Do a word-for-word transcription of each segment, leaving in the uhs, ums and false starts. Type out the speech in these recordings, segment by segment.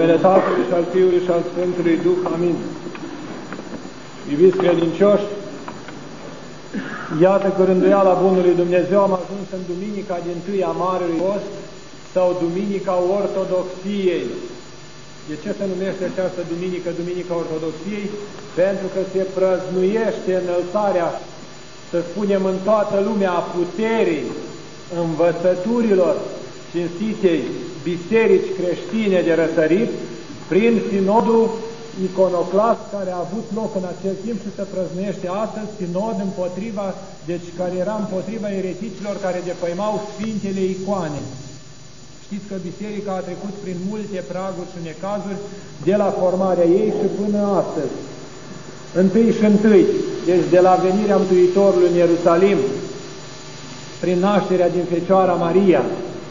numele Tatălui și al Fiului și al Sfântului Duh. Amin. Iubiți credincioși, iată că rânduiala Bunului Dumnezeu am ajuns în duminica din tâi a Marelui Post sau Duminica Ortodoxiei. De ce se numește această duminică Duminica Ortodoxiei? Pentru că se prăznuiește înălțarea, să spunem, în toată lumea a puterii învățăturilor cinstitei biserici creștine de răsărit prin sinodul iconoclast care a avut loc în acel timp și se prăznuiește astăzi, sinod împotriva, deci care era împotriva ereticilor care defăimau sfintele icoane. Știți că biserica a trecut prin multe praguri și necazuri de la formarea ei și până astăzi. Întâi și întâi, deci de la venirea Mântuitorului în Ierusalim, prin nașterea din Fecioara Maria,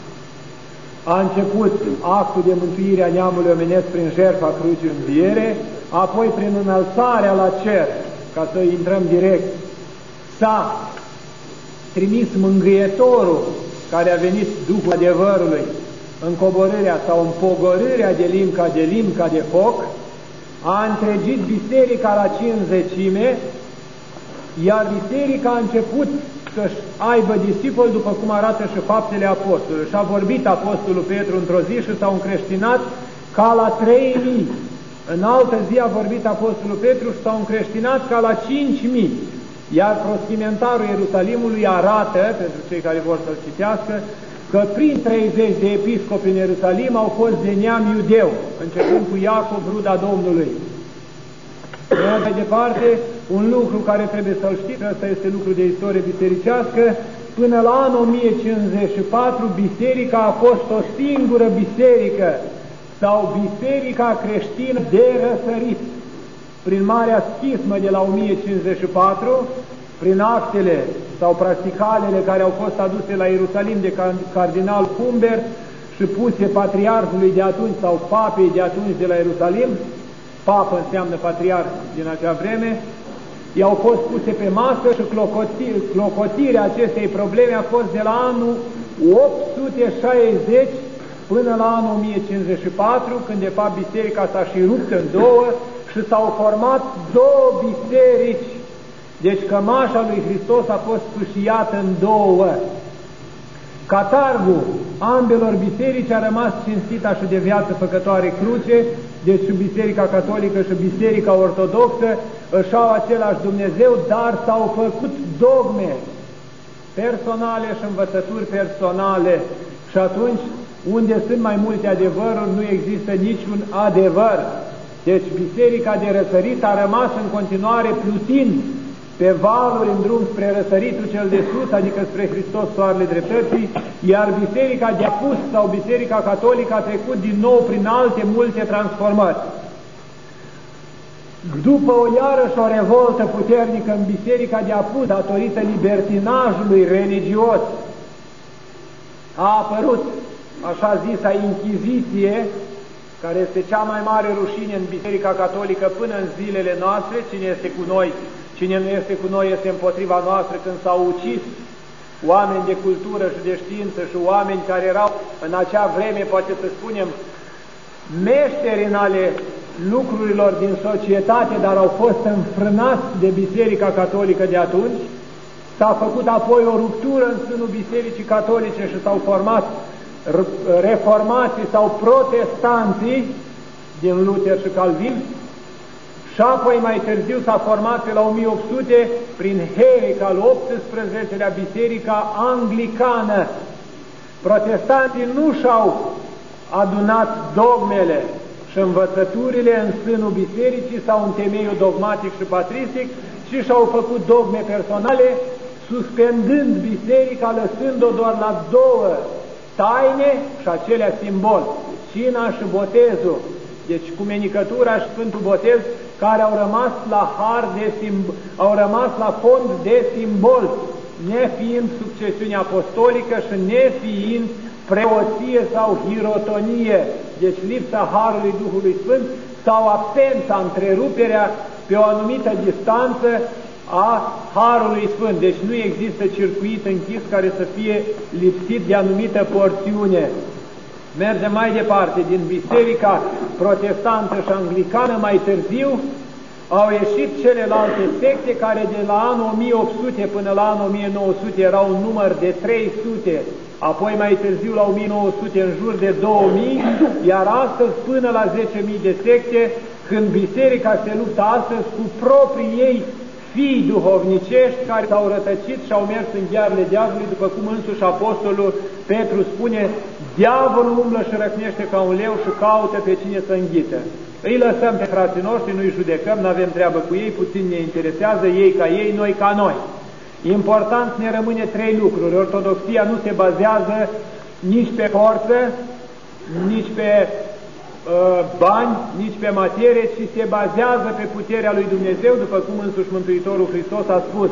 a început actul de mântuire a neamului omenesc prin jertfa crucii înviere, apoi prin înălțarea la cer, ca să intrăm direct, s-a trimis mângâietorul care a venit Duhul adevărului în coborârea sau în pogorârea de limb ca de limb ca de foc, a întregit biserica la cincizecime, iar biserica a început să-și aibă discipoli, după cum arată și faptele apostolului. Și a vorbit apostolul Petru într-o zi și s-au încreștinat ca la trei mii. În altă zi a vorbit apostolul Petru și s-au încreștinat ca la cinci mii. Iar proschimentarul Ierusalimului arată, pentru cei care vor să-l citească, că prin treizeci de episcopi în Ierusalim au fost de neam iudeu, începând cu Iacov, ruda Domnului. Mai departe, un lucru care trebuie să-l știți, ăsta este lucru de istorie bisericească, până la anul o mie cincizeci și patru, biserica a fost o singură biserică, sau biserica creștină de răsărit. Prin Marea Schismă de la o mie cincizeci și patru, prin actele sau practicalele care au fost aduse la Ierusalim de cardinal Humbert și puse patriarhului de atunci sau papei de atunci de la Ierusalim, papă înseamnă patriarh din acea vreme, i-au fost puse pe masă și clocotirea acestei probleme a fost de la anul opt sute șaizeci până la anul o mie cincizeci și patru, când de fapt biserica s-a și rupt în două și s-au format două biserici. Deci cămașa lui Hristos a fost sfâșiată în două. Catargul ambelor biserici a rămas cinstita și de viață făcătoare cruce, deci și Biserica Catolică și Biserica Ortodoxă își au același Dumnezeu, dar s-au făcut dogme personale și învățături personale. Și atunci, unde sunt mai multe adevăruri, nu există niciun adevăr. Deci Biserica de răsărit a rămas în continuare plutind pe valuri în drum spre răsăritul cel de sus, adică spre Hristos, soarele dreptății, iar Biserica de apus sau Biserica Catolică a trecut din nou prin alte multe transformări. După o iarăși o revoltă puternică în Biserica de apus, datorită libertinajului religios, a apărut așa zisa Inchiziție, care este cea mai mare rușine în Biserica Catolică până în zilele noastre. Cine este cu noi? Cine nu este cu noi este împotriva noastră, când s-au ucis oameni de cultură și de știință și oameni care erau în acea vreme, poate să spunem, meșteri în ale lucrurilor din societate, dar au fost înfrânați de Biserica Catolică de atunci. S-a făcut apoi o ruptură în sânul Bisericii Catolice și s-au format reformații sau protestanții din Luther și Calvin. Și apoi mai târziu s-a format pe la o mie opt sute prin Henric al optsprezecelea Biserica Anglicană. Protestanții nu și-au adunat dogmele și învățăturile în sânul bisericii sau în temeiul dogmatic și patristic, ci și-au făcut dogme personale, suspendând biserica, lăsând-o doar la două taine și acelea simbol, cina și botezul. Deci cumenicătura și Sfântul Botez, care au rămas la har de simbol, au rămas la fond de simbol, nefiind succesiune apostolică și nefiind preoție sau hirotonie, deci lipsa harului Duhului Sfânt sau absența, întreruperea pe o anumită distanță a harului Sfânt. Deci nu există circuit închis care să fie lipsit de anumită porțiune. Mergem mai departe, din Biserica protestantă și anglicană, mai târziu au ieșit celelalte secte care de la anul o mie opt sute până la anul o mie nouă sute erau un număr de trei sute, apoi mai târziu la o mie nouă sute în jur de două mii, iar astăzi până la zece mii de secte, când biserica se luptă astăzi cu proprii ei fii duhovnicești care s-au rătăcit și au mers în ghearele diavolului, după cum însuși apostolul Petru spune, diavolul umblă și răcnește ca un leu și caută pe cine să înghită. Îi lăsăm pe frații noștri, nu-i judecăm, nu avem treabă cu ei, puțin ne interesează, ei ca ei, noi ca noi. Important ne rămâne trei lucruri. Ortodoxia nu se bazează nici pe forță, nici pe uh, bani, nici pe materie, ci se bazează pe puterea lui Dumnezeu, după cum însuși Mântuitorul Hristos a spus.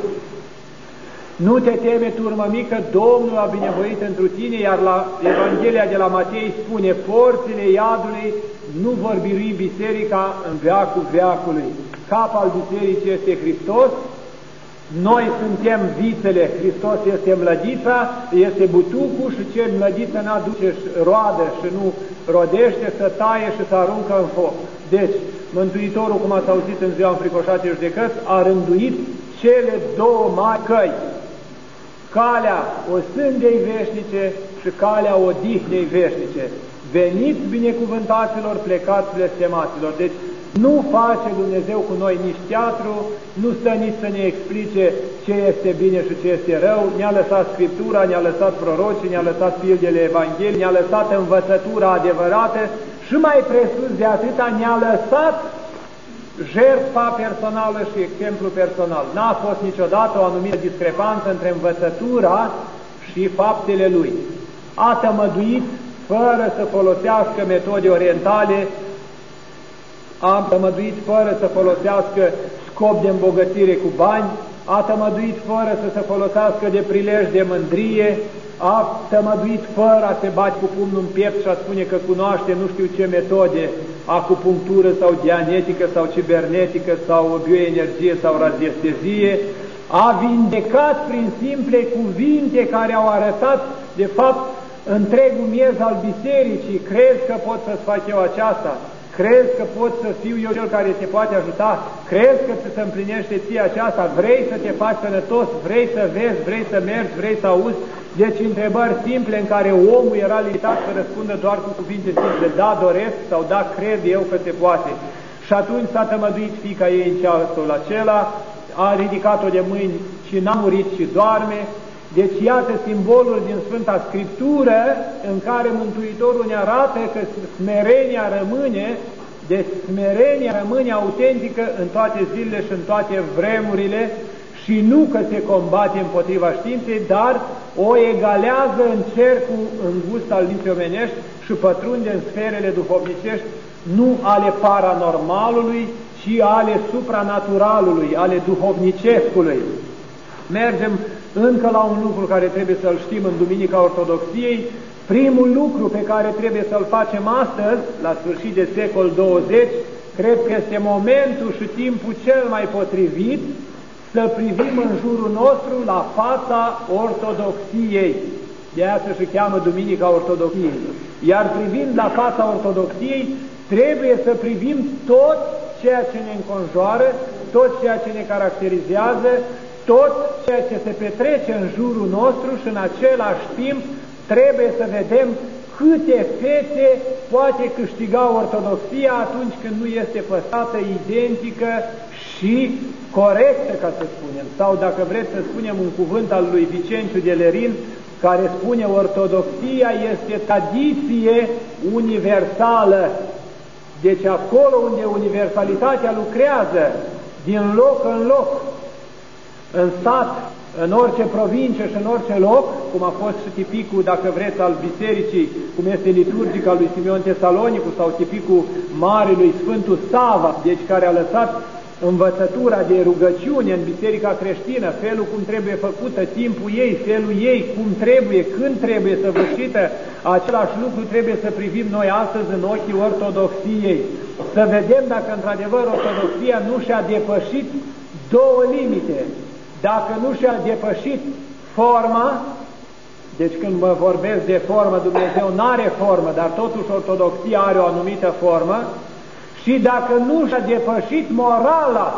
Nu te teme, turmă mică, Domnul a binevoit întru tine, iar la Evanghelia de la Matei spune, porțile iadului nu vor birui biserica în veacul veacului. Cap al bisericii este Hristos, noi suntem vițele, Hristos este mlădița, este butucul și ce mlădiță n-aduce roadă și nu rodește, să taie și să aruncă în foc. Deci, Mântuitorul, cum ați auzit în ziua înfricoșate judecăți, a rânduit cele două mari căi. Calea osândei veșnice și calea odihnei veșnice. Veniți binecuvântaților, plecați blestemaților. Deci nu face Dumnezeu cu noi nici teatru, nu stă nici să ne explice ce este bine și ce este rău, ne-a lăsat Scriptura, ne-a lăsat prorocii, ne-a lăsat pildele Evangheliei, ne-a lăsat învățătura adevărată și mai presus de atâta ne-a lăsat jertfa personală și exemplu personal. N-a fost niciodată o anumită discrepanță între învățătura și faptele lui. A tămăduit fără să folosească metode orientale, a tămăduit fără să folosească scop de îmbogățire cu bani, a tămăduit fără să se folosească de prilej de mândrie, a tămăduit fără a se bate cu pumnul în piept și a spune că cunoaște nu știu ce metode, acupunctură sau dianetică sau cibernetică sau bioenergie sau radiestezie, a vindecat prin simple cuvinte care au arătat, de fapt, întregul miez al bisericii. Crezi că pot să-ți fac eu aceasta? Crezi că pot să fiu eu cel care te poate ajuta? Crezi că ți se împlinește ție aceasta? Vrei să te faci sănătos? Vrei să vezi? Vrei să mergi? Vrei să auzi? Deci întrebări simple în care omul era limitat să răspundă doar cu cuvinte simple. Da, doresc sau da, cred eu că se poate. Și atunci s-a tămăduit fiica ei în ceasul acela, a ridicat-o de mâini și n-a murit și doarme. Deci iată simbolul din Sfânta Scriptură în care Mântuitorul ne arată că smerenia rămâne, deci smerenia rămâne autentică în toate zilele și în toate vremurile și nu că se combate împotriva științei, dar o egalează în cercul îngust al minții omenești și pătrunde în sferele duhovnicești, nu ale paranormalului, ci ale supranaturalului, ale duhovnicescului. Mergem încă la un lucru care trebuie să-l știm în Duminica Ortodoxiei. Primul lucru pe care trebuie să-l facem astăzi, la sfârșit de secol douăzeci, cred că este momentul și timpul cel mai potrivit să privim în jurul nostru la fața Ortodoxiei. De asta se cheamă Duminica Ortodoxiei. Iar privind la fața Ortodoxiei, trebuie să privim tot ceea ce ne înconjoară, tot ceea ce ne caracterizează, tot ceea ce se petrece în jurul nostru și în același timp trebuie să vedem câte fețe poate câștiga Ortodoxia atunci când nu este păstrată identică și corectă, ca să spunem. Sau dacă vreți să spunem un cuvânt al lui Vicenciu de Lerin, care spune Ortodoxia este tradiție universală. Deci acolo unde universalitatea lucrează, din loc în loc, în sat, în orice provincie și în orice loc, cum a fost și tipicul, dacă vreți, al bisericii, cum este liturgica lui Simeon Tesalonicu sau tipicul Marelui Sfântul Sava, deci care a lăsat învățătura de rugăciune în biserica creștină, felul cum trebuie făcută, timpul ei, felul ei, cum trebuie, când trebuie săvârșită, același lucru trebuie să privim noi astăzi în ochii Ortodoxiei. Să vedem dacă într-adevăr Ortodoxia nu și-a depășit două limite. Dacă nu și-a depășit forma, Deci când mă vorbesc de formă, Dumnezeu nu are formă, dar totuși ortodoxia are o anumită formă, și dacă nu și-a depășit morala,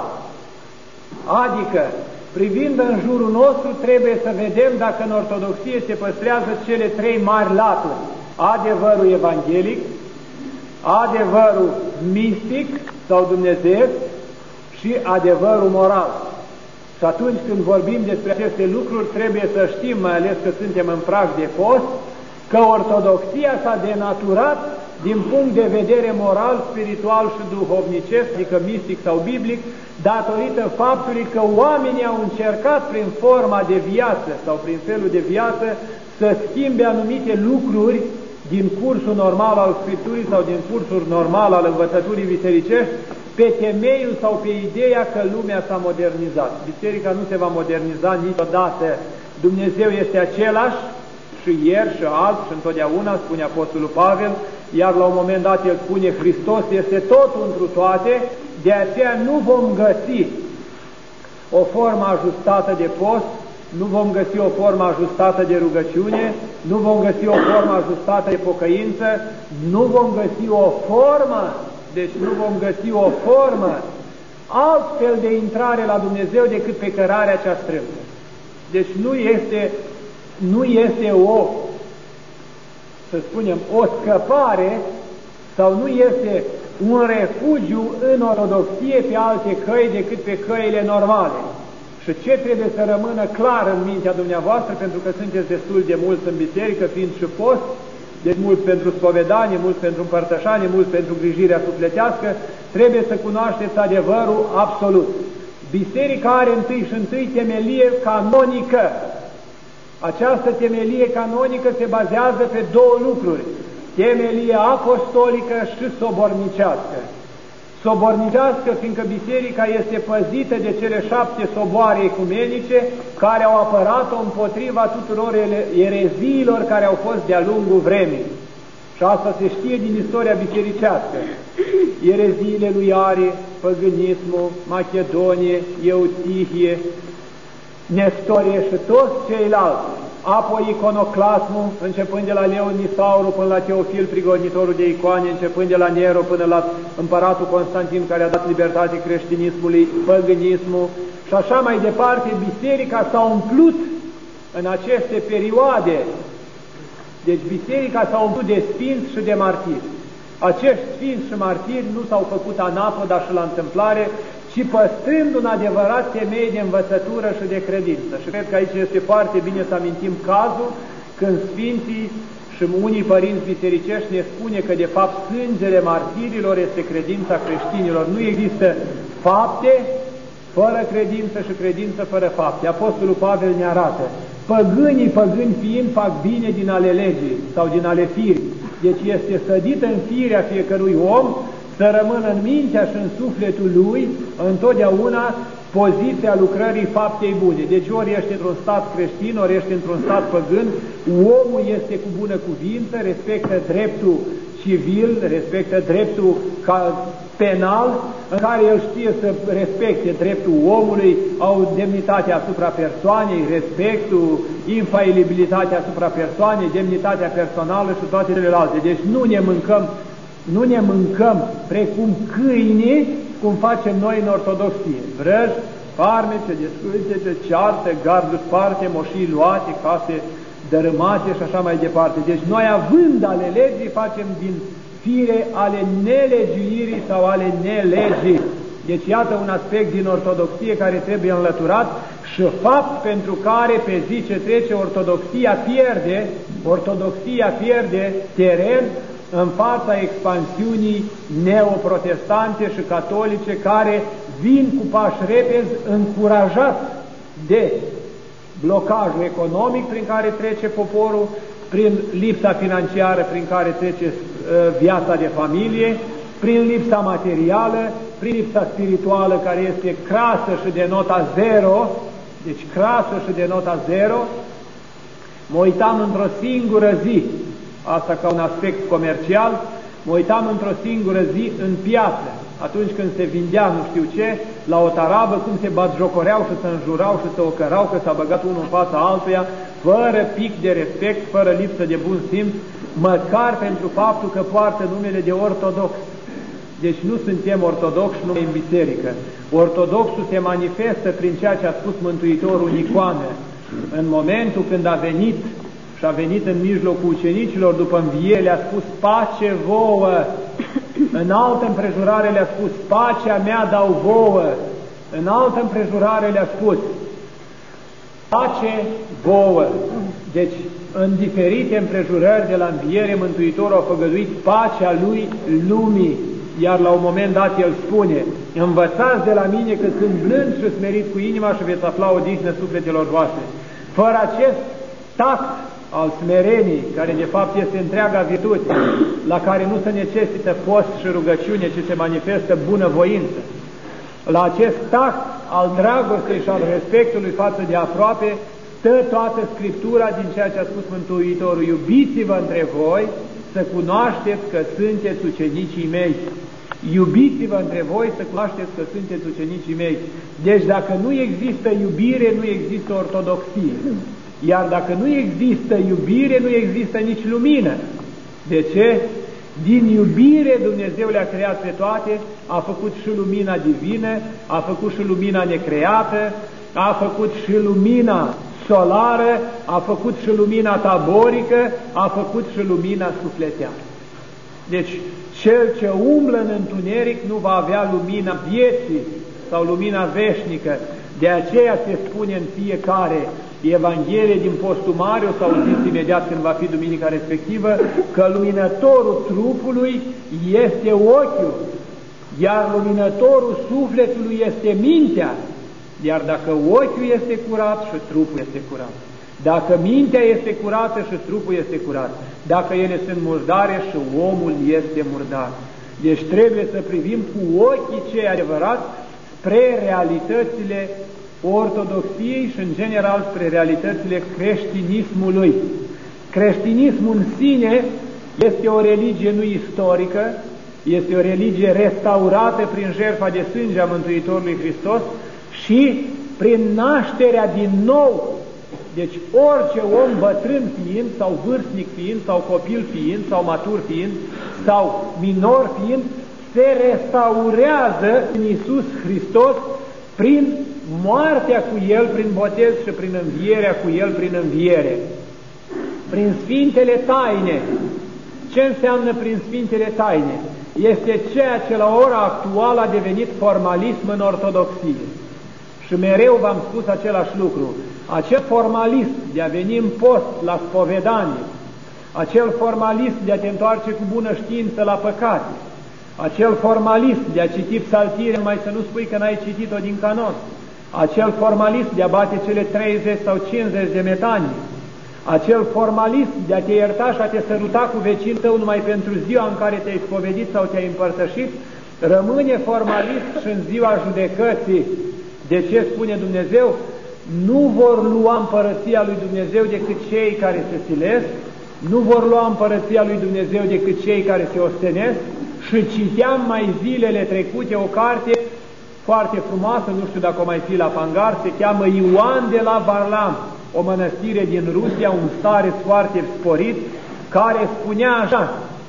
adică privind în jurul nostru, trebuie să vedem dacă în ortodoxie se păstrează cele trei mari laturi: adevărul evanghelic, adevărul mistic sau Dumnezeu și adevărul moral. Și atunci când vorbim despre aceste lucruri, trebuie să știm, mai ales că suntem în prag de post, că ortodoxia s-a denaturat din punct de vedere moral, spiritual și duhovnicesc, adică mistic sau biblic, datorită faptului că oamenii au încercat prin forma de viață sau prin felul de viață să schimbe anumite lucruri din cursul normal al Scripturii sau din cursul normal al învățăturii bisericești, pe temeiul sau pe ideea că lumea s-a modernizat. Biserica nu se va moderniza niciodată. Dumnezeu este același și ieri și azi și întotdeauna, spune Apostolul Pavel, iar la un moment dat el spune Hristos este totul întru toate, de aceea nu vom găsi o formă ajustată de post, nu vom găsi o formă ajustată de rugăciune, nu vom găsi o formă ajustată de pocăință, nu vom găsi o formă, deci nu vom găsi o formă altfel de intrare la Dumnezeu decât pe cărarea cea strâmtă. Deci nu este, nu este o, să spunem, o scăpare sau nu este un refugiu în ortodoxie pe alte căi decât pe căile normale. Și ce trebuie să rămână clar în mintea dumneavoastră, pentru că sunteți destul de mulți în biserică, fiind și post, deci mulți pentru spovedanie, mulți pentru împărtășanie, mulți pentru grijirea sufletească, trebuie să cunoașteți adevărul absolut. Biserica are întâi și întâi temelie canonică. Această temelie canonică se bazează pe două lucruri: temelie apostolică și sobornicească. Sobornicească, fiindcă biserica este păzită de cele șapte soboare ecumenice care au apărat-o împotriva tuturor ereziilor care au fost de-a lungul vremii. Și asta se știe din istoria bisericească. Ereziile lui Arie, păgânismul, Macedonie, Eutihie, Nestorie și toți ceilalți. Apoi iconoclasmul, începând de la Leon Nisauru până la Teofil, prigonitorul de icoane, începând de la Nero până la împăratul Constantin, care a dat libertate creștinismului, păgânismul și așa mai departe. Biserica s-a umplut în aceste perioade. Deci biserica s-a umplut de sfinți și de martiri. Acești sfinți și martiri nu s-au făcut anapoda și la întâmplare, ci păstrând un adevărat temei de învățătură și de credință. Și cred că aici este foarte bine să amintim cazul când Sfinții și unii părinți bisericești ne spune că de fapt sângele martirilor este credința creștinilor. Nu există fapte fără credință și credință fără fapte. Apostolul Pavel ne arată: păgânii, păgâni fiind, fac bine din ale legii sau din ale firii. Deci este sădită în firea fiecărui om să rămână în mintea și în sufletul lui întotdeauna poziția lucrării faptei bune. Deci ori ești într-un stat creștin, ori ești într-un stat păgân, omul este cu bună cuvință, respectă dreptul civil, respectă dreptul penal, în care el știe să respecte dreptul omului, au demnitatea asupra persoanei, respectul, infailibilitatea asupra persoanei, demnitatea personală și toate celelalte. Deci nu ne mâncăm Nu ne mâncăm precum câinii, cum facem noi în ortodoxie. Vrăji, farmece, descântece, ceartă, garduri sparte, moșii luate, case dărâmate și așa mai departe. Deci noi, având ale legii, facem din fire ale nelegiuirii sau ale nelegii. Deci iată un aspect din ortodoxie care trebuie înlăturat și fapt pentru care pe zi ce trece ortodoxia pierde, ortodoxia pierde teren în fața expansiunii neoprotestante și catolice, care vin cu pași repezi, încurajați de blocajul economic prin care trece poporul, prin lipsa financiară prin care trece uh, viața de familie, prin lipsa materială, prin lipsa spirituală care este crasă și de nota zero, deci crasă și de nota zero. Mă uitam într-o singură zi, asta ca un aspect comercial, mă uitam într-o singură zi în piață, atunci când se vindea nu știu ce, la o tarabă, cum se batjocoreau și se înjurau și se ocărau că s-a băgat unul în fața altuia fără pic de respect, fără lipsă de bun simț, măcar pentru faptul că poartă numele de ortodox. Deci nu suntem ortodoxi numai în biserică. Ortodoxul se manifestă prin ceea ce a spus Mântuitorul în icoană. În momentul când a venit și a venit în mijlocul ucenicilor după înviere, le-a spus pace vouă. În altă împrejurare le-a spus pacea mea dau vouă. În altă împrejurare le-a spus pace vouă. Deci, în diferite împrejurări de la înviere, Mântuitorul a făgăduit pacea lui lumii. Iar la un moment dat el spune, învățați de la mine că sunt blând și smerit cu inima și veți afla odihnă sufletelor voastre. Fără acest tact al smerenii, care de fapt este întreaga virtute, la care nu se necesită post și rugăciune, ci se manifestă bunăvoință, la acest tact al dragostei și al respectului față de aproape, stă toată Scriptura din ceea ce a spus Mântuitorul. Iubiți-vă între voi, să cunoașteți că sunteți ucenicii mei. Iubiți-vă între voi, să cunoașteți că sunteți ucenicii mei. Deci dacă nu există iubire, nu există ortodoxie. Iar dacă nu există iubire, nu există nici lumină. De ce? Din iubire Dumnezeu le-a creat pe toate, a făcut și lumina divină, a făcut și lumina necreată, a făcut și lumina solară, a făcut și lumina taborică, a făcut și lumina sufletească. Deci, cel ce umblă în întuneric nu va avea lumina vieții sau lumina veșnică. De aceea se spune în fiecare Evanghelie din Postumariu, sau zis imediat când va fi duminica respectivă, că luminătorul trupului este ochiul, iar luminătorul sufletului este mintea. Iar dacă ochiul este curat și trupul este curat, dacă mintea este curată și trupul este curat, dacă ele sunt murdare și omul este murdar. Deci trebuie să privim cu ochii cei adevărați spre realitățile ortodoxiei și în general spre realitățile creștinismului. Creștinismul în sine este o religie nu istorică, este o religie restaurată prin jertfa de sânge a Mântuitorului Hristos și prin nașterea din nou. Deci orice om bătrân fiind, sau vârstnic fiind, sau copil fiind, sau matur fiind, sau minor fiind, se restaurează în Iisus Hristos prin moartea cu El, prin botez și prin învierea cu El, prin înviere. Prin Sfintele Taine. Ce înseamnă prin Sfintele Taine? Este ceea ce la ora actuală a devenit formalism în ortodoxie. Și mereu v-am spus același lucru. Acel formalism de a veni în post la spovedanie, acel formalism de a te întoarce cu bună știință la păcate, acel formalism de a citi psaltire, numai să nu spui că n-ai citit-o din canon, acel formalism de a bate cele treizeci sau cincizeci de metanii, acel formalism de a te ierta și a te săruta cu vecinul tău numai pentru ziua în care te-ai spovedit sau te-ai împărtășit, rămâne formalist și în ziua judecății. De ce spune Dumnezeu? Nu vor lua împărăția lui Dumnezeu decât cei care se silesc, nu vor lua împărăția lui Dumnezeu decât cei care se ostenesc. Și citeam mai zilele trecute o carte foarte frumoasă, nu știu dacă o mai fi la Pangar, se cheamă Ioan de la Varlam, o mănăstire din Rusia, un stareț foarte sporit, care spunea așa: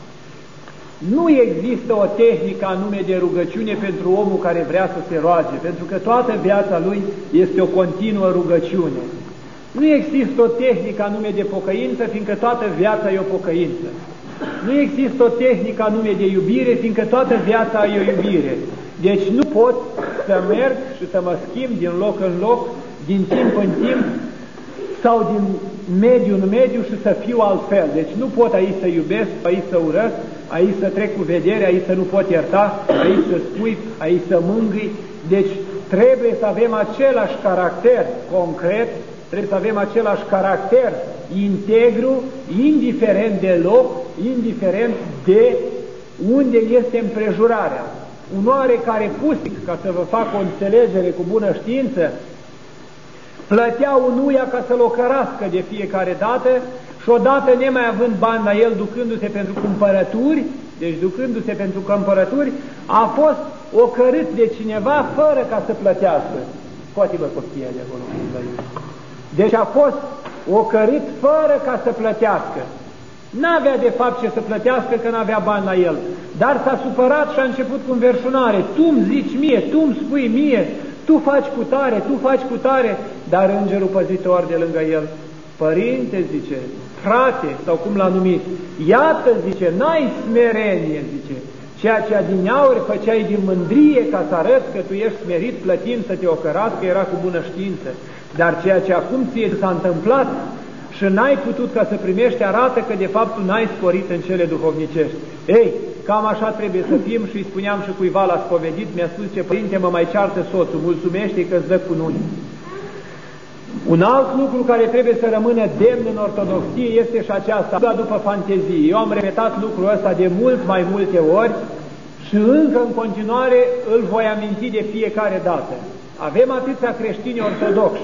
nu există o tehnică anume de rugăciune pentru omul care vrea să se roage, pentru că toată viața lui este o continuă rugăciune. Nu există o tehnică anume de pocăință, fiindcă toată viața e o pocăință. Nu există o tehnică anume de iubire, fiindcă toată viața e o iubire. Deci nu pot să merg și să mă schimb din loc în loc, din timp în timp, sau din mediu în mediu și să fiu altfel. Deci nu pot aici să iubesc, aici să urăsc, aici să trec cu vedere, aici să nu pot ierta, aici să spui, aici să mângâi. Deci trebuie să avem același caracter concret, trebuie să avem același caracter integru, indiferent de loc, indiferent de unde este împrejurarea. Un oarecare pustic, ca să vă fac o înțelegere cu bună știință, plătea unuia ca să-l ocărască de fiecare dată și odată, nemai având bani la el, ducându-se pentru cumpărături, deci ducându-se pentru cumpărături, a fost ocărât de cineva fără ca să plătească. Scoate-vă copia de acolo. Deci a fost ocărât fără ca să plătească. N-avea de fapt ce să plătească, că n-avea bani la el, dar s-a supărat și a început cu înverșunare. Tu-mi zici mie, tu-mi spui mie, tu faci cu tare, tu faci cu tare, dar îngerul păzitor de lângă el: părinte, zice, frate, sau cum l-a numit, iată, zice, n-ai smerenie, zice, ceea ce adineauri făceai din mândrie ca să arăți că tu ești smerit, plătind să te ocărască, era cu bună știință, dar ceea ce acum ție s-a întâmplat și n-ai putut ca să primești, arată că de fapt tu n-ai sporit în cele duhovnicești. Ei, cam așa trebuie să fim. Și îi spuneam și cuiva la spovedit, mi-a spus: ce părinte, mă mai ceartă soțul, mulțumește-i că-ți dă cununi. Un alt lucru care trebuie să rămână demn în ortodoxie este și aceasta, după fantezie. Eu am repetat lucrul ăsta de mult mai multe ori și încă în continuare îl voi aminti de fiecare dată. Avem atâția creștini ortodoxi,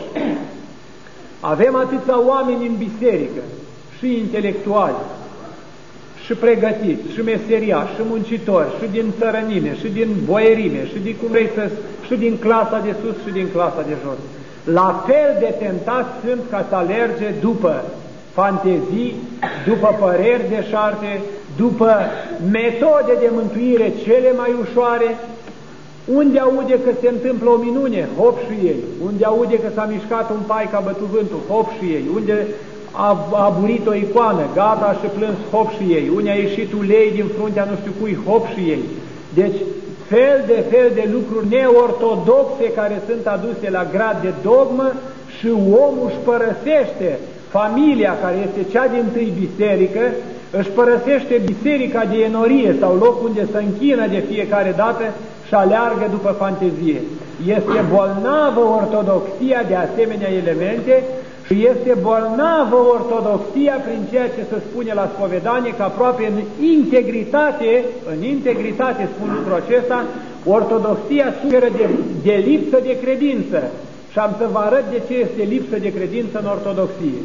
avem atâția oameni în biserică, și intelectuali, și pregătiți, și meseriași, și muncitori, și din țărănime, și din boierime, și din, cum vrei să, și din clasa de sus, și din clasa de jos. La fel de tentați sunt ca să alerge după fantezii, după păreri deșarte, după metode de mântuire cele mai ușoare. Unde aude că se întâmplă o minune, hop și ei. Unde aude că s-a mișcat un pai ca bătut vântul, hop și ei. Unde a, a burit o icoană, gata, și plâns, hop și ei. Unde a ieșit ulei din fruntea nu știu cui, hop și ei. Deci, fel de fel de lucruri neortodoxe care sunt aduse la grad de dogmă și omul își părăsește familia, care este cea dintâi biserică, își părăsește biserica de enorie sau locul unde se închină de fiecare dată și aleargă după fantezie. Este bolnavă ortodoxia de asemenea elemente și este bolnavă ortodoxia prin ceea ce se spune la spovedanie, că aproape în integritate, în integritate spun lucrul acesta, ortodoxia suferă de, de lipsă de credință. Și am să vă arăt de ce este lipsă de credință în ortodoxie.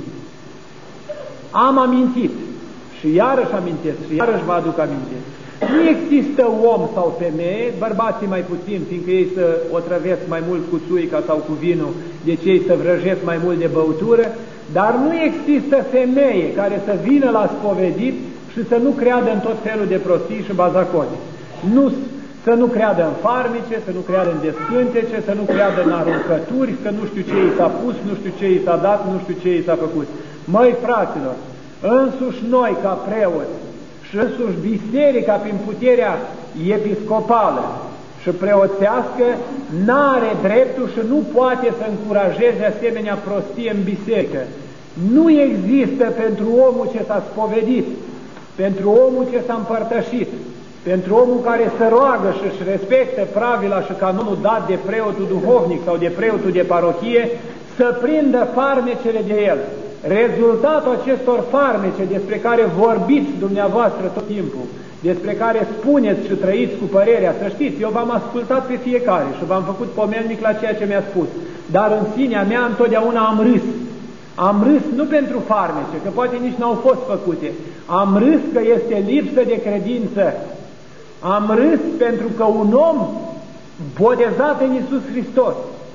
Am amintit și iarăși amintesc și iarăși vă aduc aminte. Nu există om sau femeie, bărbații mai puțin, fiindcă ei să otrăvesc mai mult cu țuica sau cu vinul, deci ei să vrăjesc mai mult de băutură, dar nu există femeie care să vină la spovedit și să nu creadă în tot felul de prostii și bazaconi. Nu, să nu creadă în farmice, să nu creadă în descântece, să nu creadă în aruncături, că nu știu ce i s-a pus, nu știu ce i s-a dat, nu știu ce i s-a făcut. Măi, fraților, însuși noi ca preoți și însuși biserica prin puterea episcopală și preoțească n-are dreptul și nu poate să încurajeze asemenea prostie în biserică. Nu există pentru omul ce s-a spovedit, pentru omul ce s-a împărtășit, pentru omul care se roagă și își respectă pravila și canonul dat de preotul duhovnic sau de preotul de parohie, să prindă farmecele de el. Rezultatul acestor farmece despre care vorbiți dumneavoastră tot timpul, despre care spuneți și trăiți cu părerea, să știți, eu v-am ascultat pe fiecare și v-am făcut pomelnic la ceea ce mi-a spus, dar în sinea mea întotdeauna am râs. Am râs nu pentru farmece, că poate nici n-au fost făcute, am râs că este lipsă de credință, am râs pentru că un om botezat în Iisus Hristos,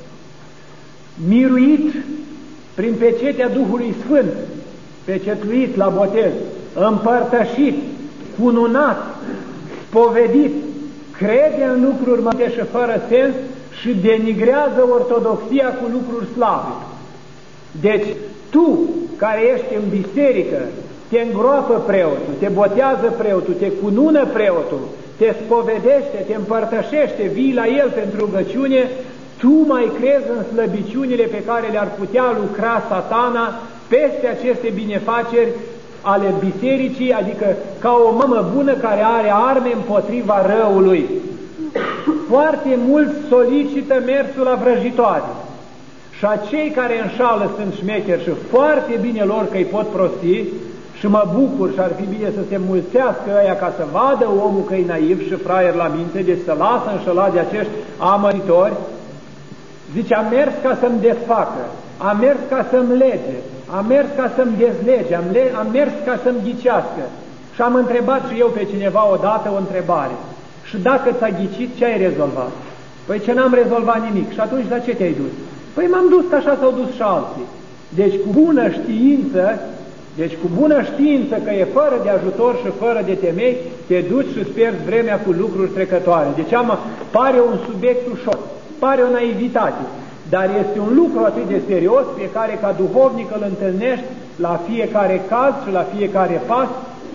miruit prin pecetea Duhului Sfânt, pecetuit la botez, împărtășit, cununat, spovedit, crede în lucruri mărite și fără sens și denigrează ortodoxia cu lucruri slabe. Deci, tu care ești în biserică, te îngroapă preotul, te botează preotul, te cunună preotul, te spovedește, te împărtășește, vii la el pentru rugăciune, tu mai crezi în slăbiciunile pe care le-ar putea lucra Satana peste aceste binefaceri ale bisericii, adică ca o mamă bună care are arme împotriva răului. Foarte mult solicită mersul la vrăjitoare și acei care înșală sunt șmecheri și foarte bine lor că îi pot prosti și mă bucur și ar fi bine să se mulțească ăia ca să vadă omul că e naiv și fraier la minte, deci să lasă înșelat de acești amăritori. Zice, am mers ca să-mi desfacă, am mers ca să-mi lege, am mers ca să-mi dezlege, am, le am mers ca să-mi ghicească. Și am întrebat și eu pe cineva odată o întrebare. Și dacă ți-a ghicit, ce ai rezolvat? Păi ce n-am rezolvat nimic. Și atunci la ce te-ai dus? Păi m-am dus, așa s-au dus și alții. Deci cu bună știință, deci cu bună știință că e fără de ajutor și fără de temei, te duci și îți pierzi vremea cu lucruri trecătoare. Deci am, pare un subiect ușor, pare o naivitate, dar este un lucru atât de serios pe care ca duhovnic îl întâlnești la fiecare caz și la fiecare pas,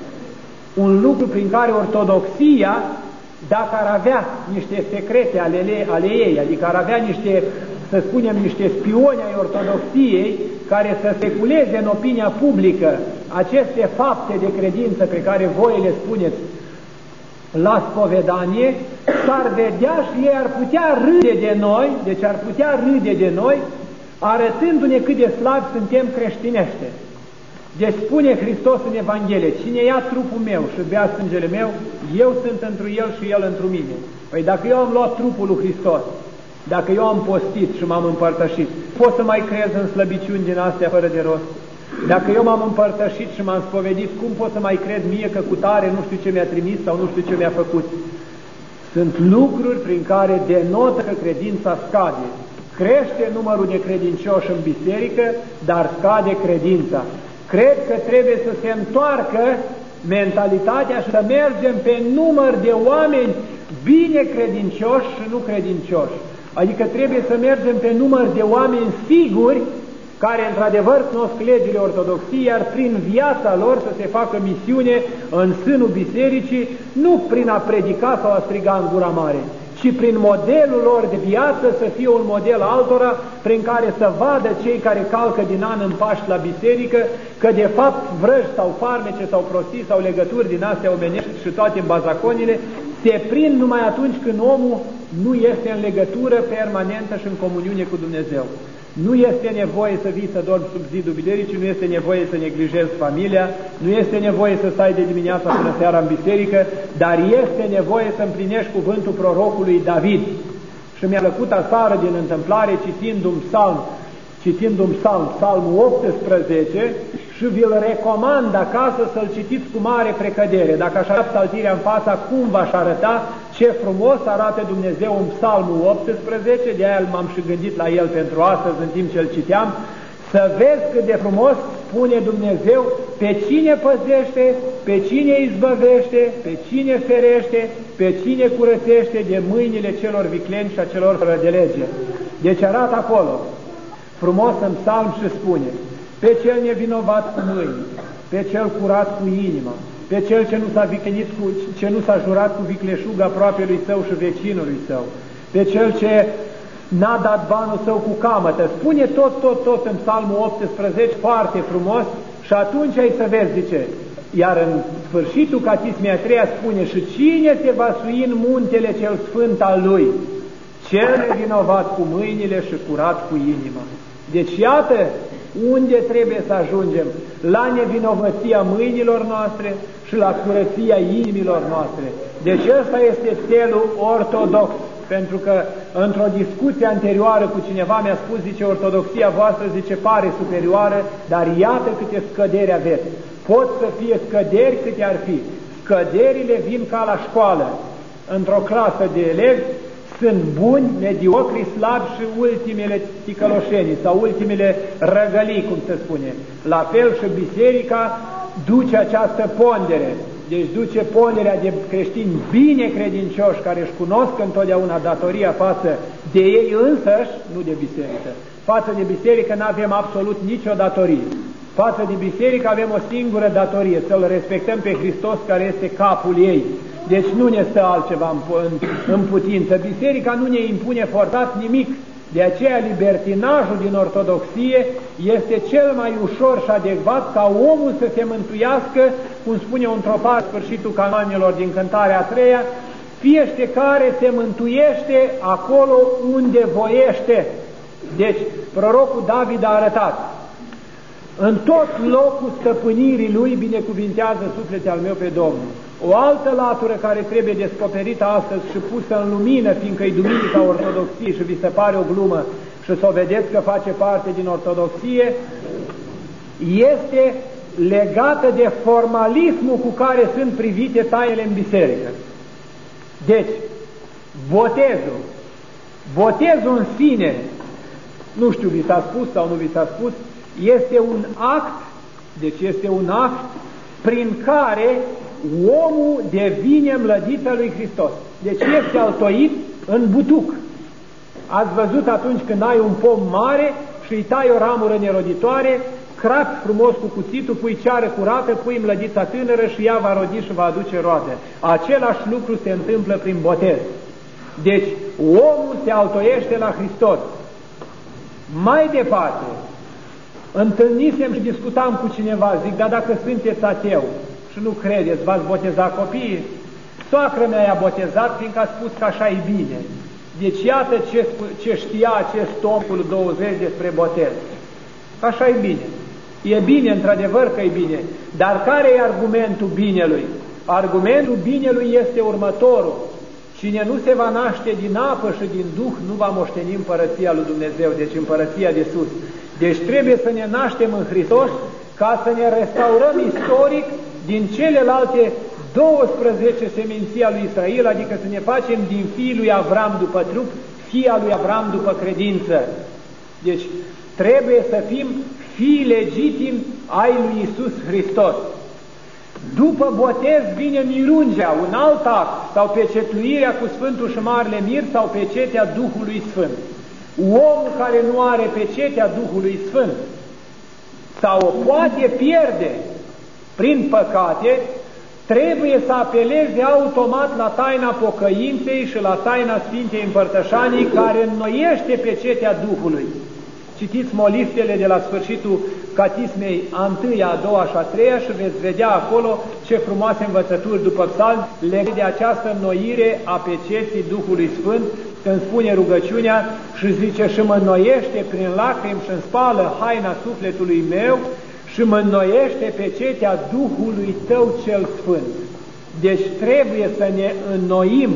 un lucru prin care ortodoxia, dacă ar avea niște secrete ale, ale ei, adică ar avea niște, să spunem, niște spioni ai ortodoxiei care să speculeze în opinia publică aceste fapte de credință pe care voi le spuneți la spovedanie, s-ar vedea și ei ar putea râde de noi, deci ar putea râde de noi, arătându-ne cât de slabi suntem creștinește. Deci spune Hristos în Evanghelie, cine ia trupul meu și bea sângele meu, eu sunt întru el și el întru mine. Păi dacă eu am luat trupul lui Hristos, dacă eu am postit și m-am împărtășit, pot să mai crez în slăbiciuni din astea fără de rost? Dacă eu m-am împărtășit și m-am spovedit, cum pot să mai cred mie că cu tare nu știu ce mi-a trimis sau nu știu ce mi-a făcut? Sunt lucruri prin care denotă că credința scade. Crește numărul de credincioși în biserică, dar scade credința. Cred că trebuie să se întoarcă mentalitatea și să mergem pe număr de oameni bine credincioși și nu credincioși. Adică trebuie să mergem pe număr de oameni siguri, care într-adevăr cunosc legile ortodoxiei, iar prin viața lor să se facă misiune în sânul bisericii, nu prin a predica sau a striga în gura mare, ci prin modelul lor de viață să fie un model altora, prin care să vadă cei care calcă din an în Paști la biserică, că de fapt vrăji sau farmece sau prostii sau legături din astea omenești și toate bazaconile se prind numai atunci când omul nu este în legătură permanentă și în comuniune cu Dumnezeu. Nu este nevoie să vii să dormi sub zidul bisericii, nu este nevoie să neglijezi familia, nu este nevoie să stai de dimineața până seara în biserică, dar este nevoie să împlinești cuvântul prorocului David. Și mi-a plăcut aseară din întâmplare, citind un psalm, citind un psalm, psalmul optsprezece, și vi-l recomand acasă să-l citiți cu mare precădere. Dacă aș avea psaltirea în fața, cum v-aș arăta, ce frumos arată Dumnezeu în psalmul optsprezece, de aia m-am și gândit la el pentru astăzi în timp ce îl citeam, să vezi cât de frumos spune Dumnezeu pe cine păzește, pe cine izbăvește, pe cine ferește, pe cine curățește de mâinile celor vicleni și a celor fără de lege. Deci arată acolo, frumos în psalm și spune, pe cel nevinovat cu mâini, pe cel curat cu inima, pe cel ce nu s-a viclenit cu, ce nu s-a jurat cu vicleșug aproape lui său și vecinului său, pe cel ce n-a dat banul său cu camătă. Spune tot, tot, tot în psalmul optsprezece, foarte frumos, și atunci ai să vezi, zice, iar în sfârșitul catismei a treia spune, și cine se va sui în muntele cel sfânt al lui? Cel nevinovat cu mâinile și curat cu inima. Deci iată unde trebuie să ajungem, la nevinovăția mâinilor noastre și la curăția inimilor noastre. Deci ăsta este stelul ortodox, pentru că într-o discuție anterioară cu cineva mi-a spus, zice, ortodoxia voastră, zice, pare superioară, dar iată câte scăderi aveți. Pot să fie scăderi câte ar fi. Scăderile vin ca la școală. Într-o clasă de elevi sunt buni, mediocri, slabi și ultimele ticăloșenii sau ultimele răgălii, cum se spune. La fel și biserica duce această pondere. Deci duce ponderea de creștini bine credincioși care își cunosc întotdeauna datoria față de ei însăși, nu de biserică. Față de biserică nu avem absolut nicio datorie. Față de biserică avem o singură datorie, să-L respectăm pe Hristos care este capul ei. Deci nu ne stă altceva în, în, în putință. Biserica nu ne impune forțat nimic. De aceea libertinajul din ortodoxie este cel mai ușor și adecvat ca omul să se mântuiască, cum spune un tropar sfârșitul canonilor din cântarea a treia, fiește care se mântuiește acolo unde voiește. Deci prorocul David a arătat, în tot locul stăpânirii lui binecuvintează sufletul al meu pe Domnul. O altă latură care trebuie descoperită astăzi și pusă în lumină, fiindcă e Duminica Ortodoxiei și vi se pare o glumă și să o vedeți că face parte din Ortodoxie, este legată de formalismul cu care sunt privite tainele în biserică. Deci, botezul, botezul în sine, nu știu, vi s-a spus sau nu vi s-a spus, Este un act, deci este un act prin care omul devine mlădița lui Hristos. Deci este altoit în butuc. Ați văzut atunci când ai un pom mare și îi tai o ramură neroditoare, crapi frumos cu cuțitul, pui ceară curată, pui mlădița tânără și ea va rodi și va aduce roade. Același lucru se întâmplă prin botez. Deci omul se altoiește la Hristos. Mai departe, întâlnisem și discutam cu cineva, zic, dar dacă sunteți ateu și nu credeți, v-ați botezat copiii? Soacră mea i-a botezat, fiindcă a spus că așa e bine. Deci iată ce, ce știa acest omul douăzeci despre botez. Așa e bine. E bine, într-adevăr că e bine. Dar care e argumentul binelui? Argumentul binelui este următorul. Cine nu se va naște din apă și din Duh, nu va moșteni împărăția lui Dumnezeu, deci împărăția de sus. Deci trebuie să ne naștem în Hristos ca să ne restaurăm istoric din celelalte douăsprezece seminții al lui Israel, adică să ne facem din fiul lui Avram după trup, fia lui Avram după credință. Deci trebuie să fim fii legitimi ai lui Iisus Hristos. După botez vine mirungea, un alt act, sau pecetluirea cu Sfântul și Marele Mir, sau pecetea Duhului Sfânt. Omul care nu are pecetea Duhului Sfânt sau o poate pierde prin păcate, trebuie să apeleze automat la taina pocăinței și la taina Sfintei Împărtășanii, care înnoiește pecetea Duhului. Citiți moliftele de la sfârșitul catismei a întâia, a doua și a treia și veți vedea acolo ce frumoase învățături după psalmi legate de această înnoire a peceții Duhului Sfânt, când spune rugăciunea și zice: și mă înnoiește prin lacrimi și îmi spală haina sufletului meu și mă înnoiește pecetea Duhului tău cel Sfânt. Deci trebuie să ne înnoim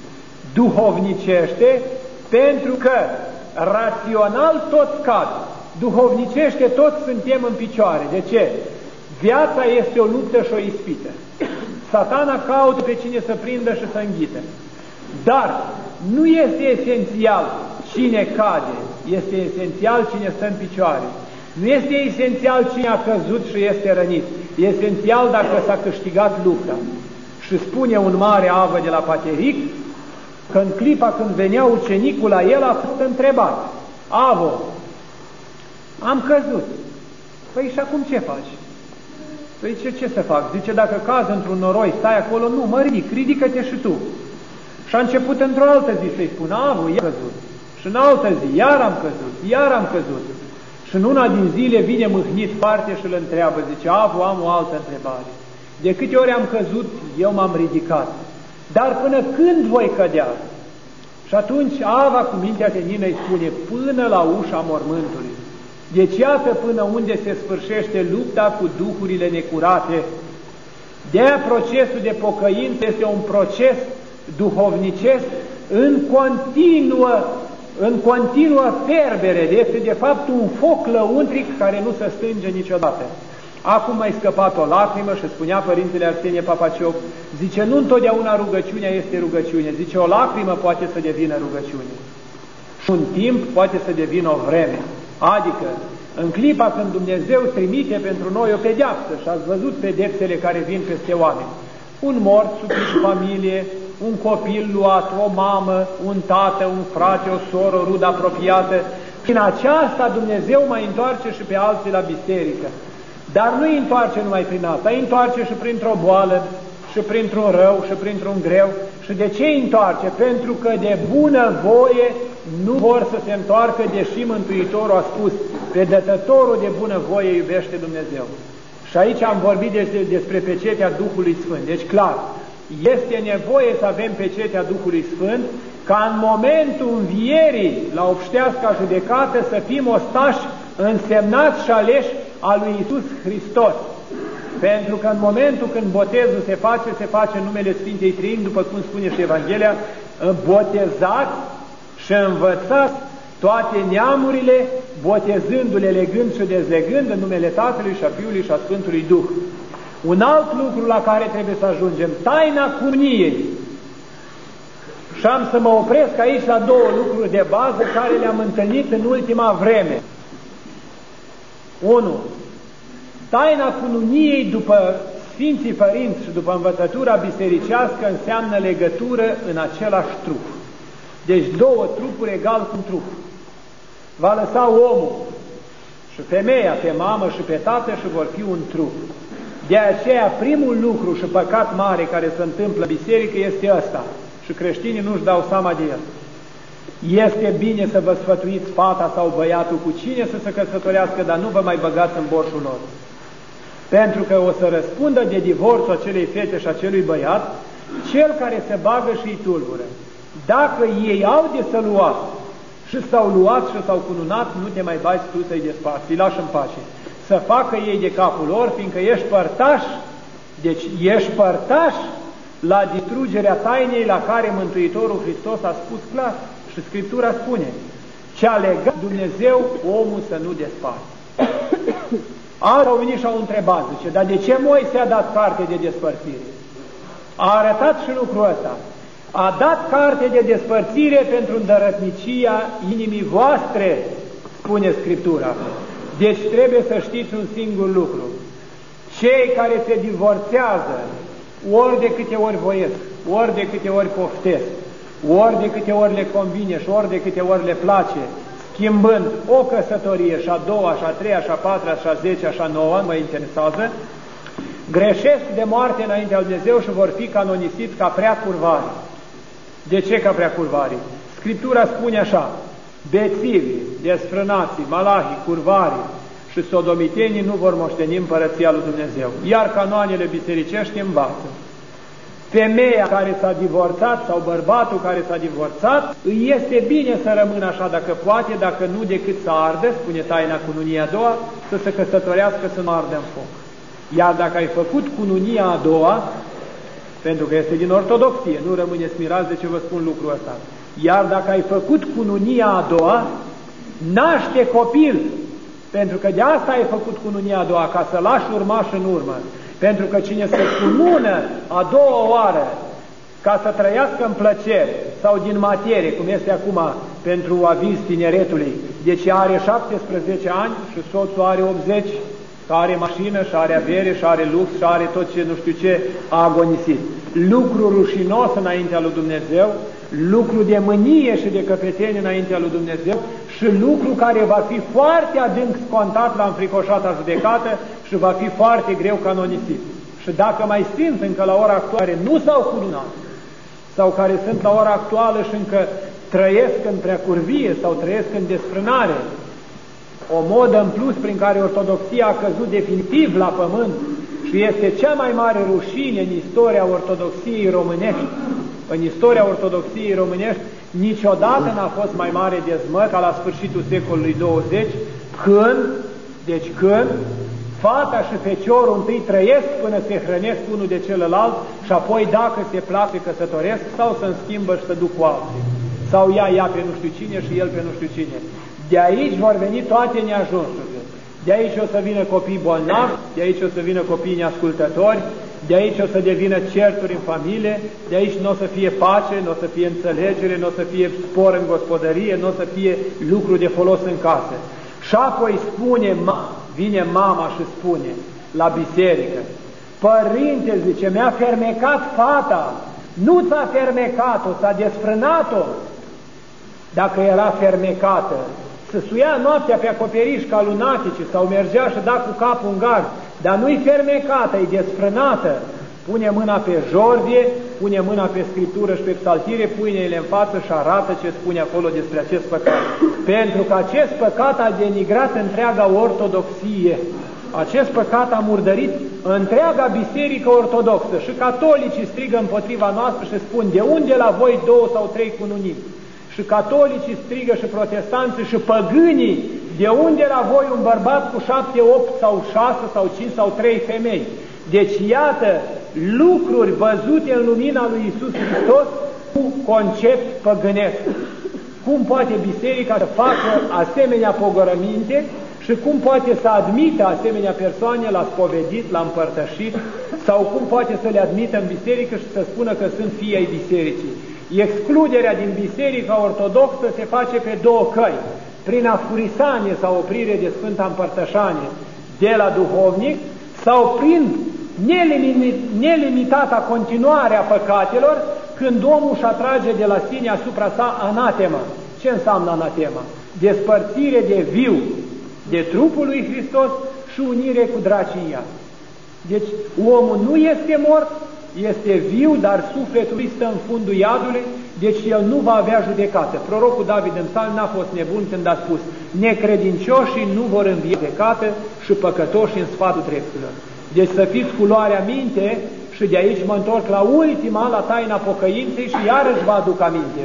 duhovnicește, pentru că rațional toți cad, duhovnicește toți suntem în picioare. De ce? Viața este o luptă și o ispită. Satana caută pe cine să prindă și să înghită. Dar nu este esențial cine cade, este esențial cine stă în picioare. Nu este esențial cine a căzut și este rănit, e esențial dacă s-a câștigat lupta. Și spune un mare avă de la Pateric că în clipa când venea ucenicul la el a fost întrebat: Avo, am căzut. Păi și acum ce faci? Păi ce, ce să fac? Zice, dacă caz într-un noroi, stai acolo? Nu, mă ridic, ridică-te și tu. Și a început într-o altă zi să-i spună: Avo, iar am căzut. Și în altă zi, iar am căzut, iar am căzut. Și în una din zile vine mâhnit parte și îl întreabă, zice: Avo, am o altă întrebare. De câte ori am căzut, eu m-am ridicat. Dar până când voi cădea? Și atunci Ava cu mintea tenină îi spune: până la ușa mormântului. Deci iată până unde se sfârșește lupta cu duhurile necurate. De-aia procesul de pocăință este un proces duhovnicesc în continuă, în continuă ferbere. Este de fapt un foc lăuntric care nu se stânge niciodată. Acum mai scăpat o lacrimă și spunea Părintele Arsenie Papacioc, zice, nu întotdeauna rugăciunea este rugăciune, zice, o lacrimă poate să devină rugăciune. Și un timp poate să devină o vreme. Adică, în clipa când Dumnezeu trimite pentru noi o pedeapsă, și ați văzut pedepsele care vin peste oameni, un mort supus familie, un copil luat, o mamă, un tată, un frate, o soră, o rudă apropiată, prin aceasta Dumnezeu mai întoarce și pe alții la biserică. Dar nu îi întoarce numai prin asta, îi întoarce și printr-o boală, și printr-un rău, și printr-un greu. Și de ce îi întoarce? Pentru că de bună voie nu vor să se întoarcă, deși Mântuitorul a spus, pe dătătorul de bună voie iubește Dumnezeu. Și aici am vorbit despre pecetea Duhului Sfânt. Deci clar, este nevoie să avem pecetea Duhului Sfânt, ca în momentul învierii la obșteasca judecată să fim ostași însemnați și aleși a lui Iisus Hristos. Pentru că în momentul când botezul se face, se face în numele Sfintei Treimi, după cum spune și Evanghelia, botezați și învățați toate neamurile, botezându-le, legând și dezlegând în numele Tatălui și a Fiului și a Sfântului Duh. Un alt lucru la care trebuie să ajungem, taina curniei. Și am să mă opresc aici la două lucruri de bază care le-am întâlnit în ultima vreme. unu. Taina cununiei după Sfinții Părinți și după învățătura bisericească înseamnă legătură în același trup. Deci două trupuri egal cu un trup. Va lăsa omul și femeia pe mamă și pe tată și vor fi un trup. De aceea primul lucru și păcat mare care se întâmplă în biserică este ăsta. Și creștinii nu-și dau seama de el. Este bine să vă sfătuiți fata sau băiatul cu cine să se căsătorească, dar nu vă mai băgați în borșul lor. Pentru că o să răspundă de divorțul acelei fete și acelui băiat cel care se bagă și îi tulbură. Dacă ei au de să lua și s-au luat și s-au cununat, nu te mai bagi tu să-i desparți, îi lași în pace. Să facă ei de capul lor, fiindcă ești părtaș, deci ești părtaș la distrugerea tainei la care Mântuitorul Hristos a spus clar. Și Scriptura spune: ce-a legat Dumnezeu, omul să nu desparți. Alții au venit și au întrebat, zice, dar de ce Moise a dat carte de despărțire? A arătat și lucrul ăsta. A dat carte de despărțire pentru îndărătnicia inimii voastre, spune Scriptura. Deci trebuie să știți un singur lucru. Cei care se divorțează, ori de câte ori voiesc, ori de câte ori poftesc, ori de câte ori le convine și ori de câte ori le place, schimbând o căsătorie și a doua, și a treia, și a patra, și a zecea, și a noua, mă interesează, greșesc de moarte înaintea lui Dumnezeu și vor fi canonisiți ca prea curvari. De ce ca prea curvari? Scriptura spune așa: bețivii, desfrânații, malahii, curvarii și sodomitenii nu vor moșteni împărăția lui Dumnezeu. Iar canoanele bisericești învață: femeia care s-a divorțat sau bărbatul care s-a divorțat, îi este bine să rămână așa dacă poate, dacă nu decât să ardă, spune taina cununia a doua, să se căsătorească, să nu ardă în foc. Iar dacă ai făcut cununia a doua, pentru că este din ortodoxie, nu rămâneți mirați de ce vă spun lucrul ăsta, iar dacă ai făcut cununia a doua, naște copil, pentru că de asta ai făcut cununia a doua, ca să lași urmaș în urmă. Pentru că cine se cunună a doua oară ca să trăiască în plăcere sau din materie, cum este acum pentru aviz tineretului, deci are șaptesprezece ani și soțul are optzeci, că are mașină și are avere și are lux și are tot ce nu știu ce a agonisit. Lucru rușinos înaintea lui Dumnezeu, lucru de mânie și de căpetenie înaintea lui Dumnezeu și lucru care va fi foarte adânc scontat la înfricoșata judecată și va fi foarte greu canonisit. Și dacă mai sunt încă la ora actuală care nu s-au cununat sau care sunt la ora actuală și încă trăiesc în preacurvie sau trăiesc în desfrânare, o modă în plus prin care ortodoxia a căzut definitiv la pământ și este cea mai mare rușine în istoria ortodoxiei românești. În istoria ortodoxiei românești niciodată n-a fost mai mare dezmăt ca la sfârșitul secolului douăzeci, când, deci când, fata și feciorul întâi trăiesc până se hrănesc unul de celălalt și apoi dacă se place căsătoresc sau se schimbă și se duc cu alții. Sau ea, ea pe nu știu cine și el pe nu știu cine. De aici vor veni toate neajunsurile. De aici o să vină copii bolnavi, de aici o să vină copii neascultători, de aici o să devină certuri în familie, de aici nu o să fie pace, nu o să fie înțelegere, nu o să fie spor în gospodărie, nu o să fie lucru de folos în casă. Și apoi spune, vine mama și spune la biserică: părinte, zice, mi-a fermecat fata. Nu ți-a fermecat-o, ți-a desfrânat-o. Dacă era fermecată, să suia noaptea pe acoperiș ca lunatice sau mergea și da cu capul în gard, dar nu-i fermecată, e desfrânată. Pune mâna pe jordie, pune mâna pe Scriptură și pe psaltire, pune-le în față și arată ce spune acolo despre acest păcat. Pentru că acest păcat a denigrat întreaga ortodoxie. Acest păcat a murdărit întreaga biserică ortodoxă și catolicii strigă împotriva noastră și spun: de unde la voi două sau trei cununii? Și catolicii strigă și protestanții și păgânii: de unde la voi un bărbat cu șapte, opt sau șase sau cinci sau trei femei? Deci iată lucruri văzute în lumina lui Iisus Hristos cu concept păgânesc. Cum poate biserica să facă asemenea pogorăminte și cum poate să admită asemenea persoane la spovedit, la împărtășit, sau cum poate să le admită în biserică și să spună că sunt fii ai bisericii. Excluderea din biserica ortodoxă se face pe două căi. prin afurisanie sau oprire de Sfânta Împărtășanie de la duhovnic, sau prin nelimitata continuare a păcatelor, când omul își atrage de la sine asupra sa anatema. Ce înseamnă anatema? Despărțire de viu de trupul lui Hristos și unire cu dracia. Deci omul nu este mort, este viu, dar sufletul lui stă în fundul iadului, deci el nu va avea judecată. Prorocul David în Psalm n-a fost nebun când a spus: necredincioșii nu vor învia judecată și păcătoșii în sfatul dreptilor. Deci să fiți cu luarea minte, și de aici mă întorc la ultima, la taina pocăinței, și iarăși vă aduc aminte.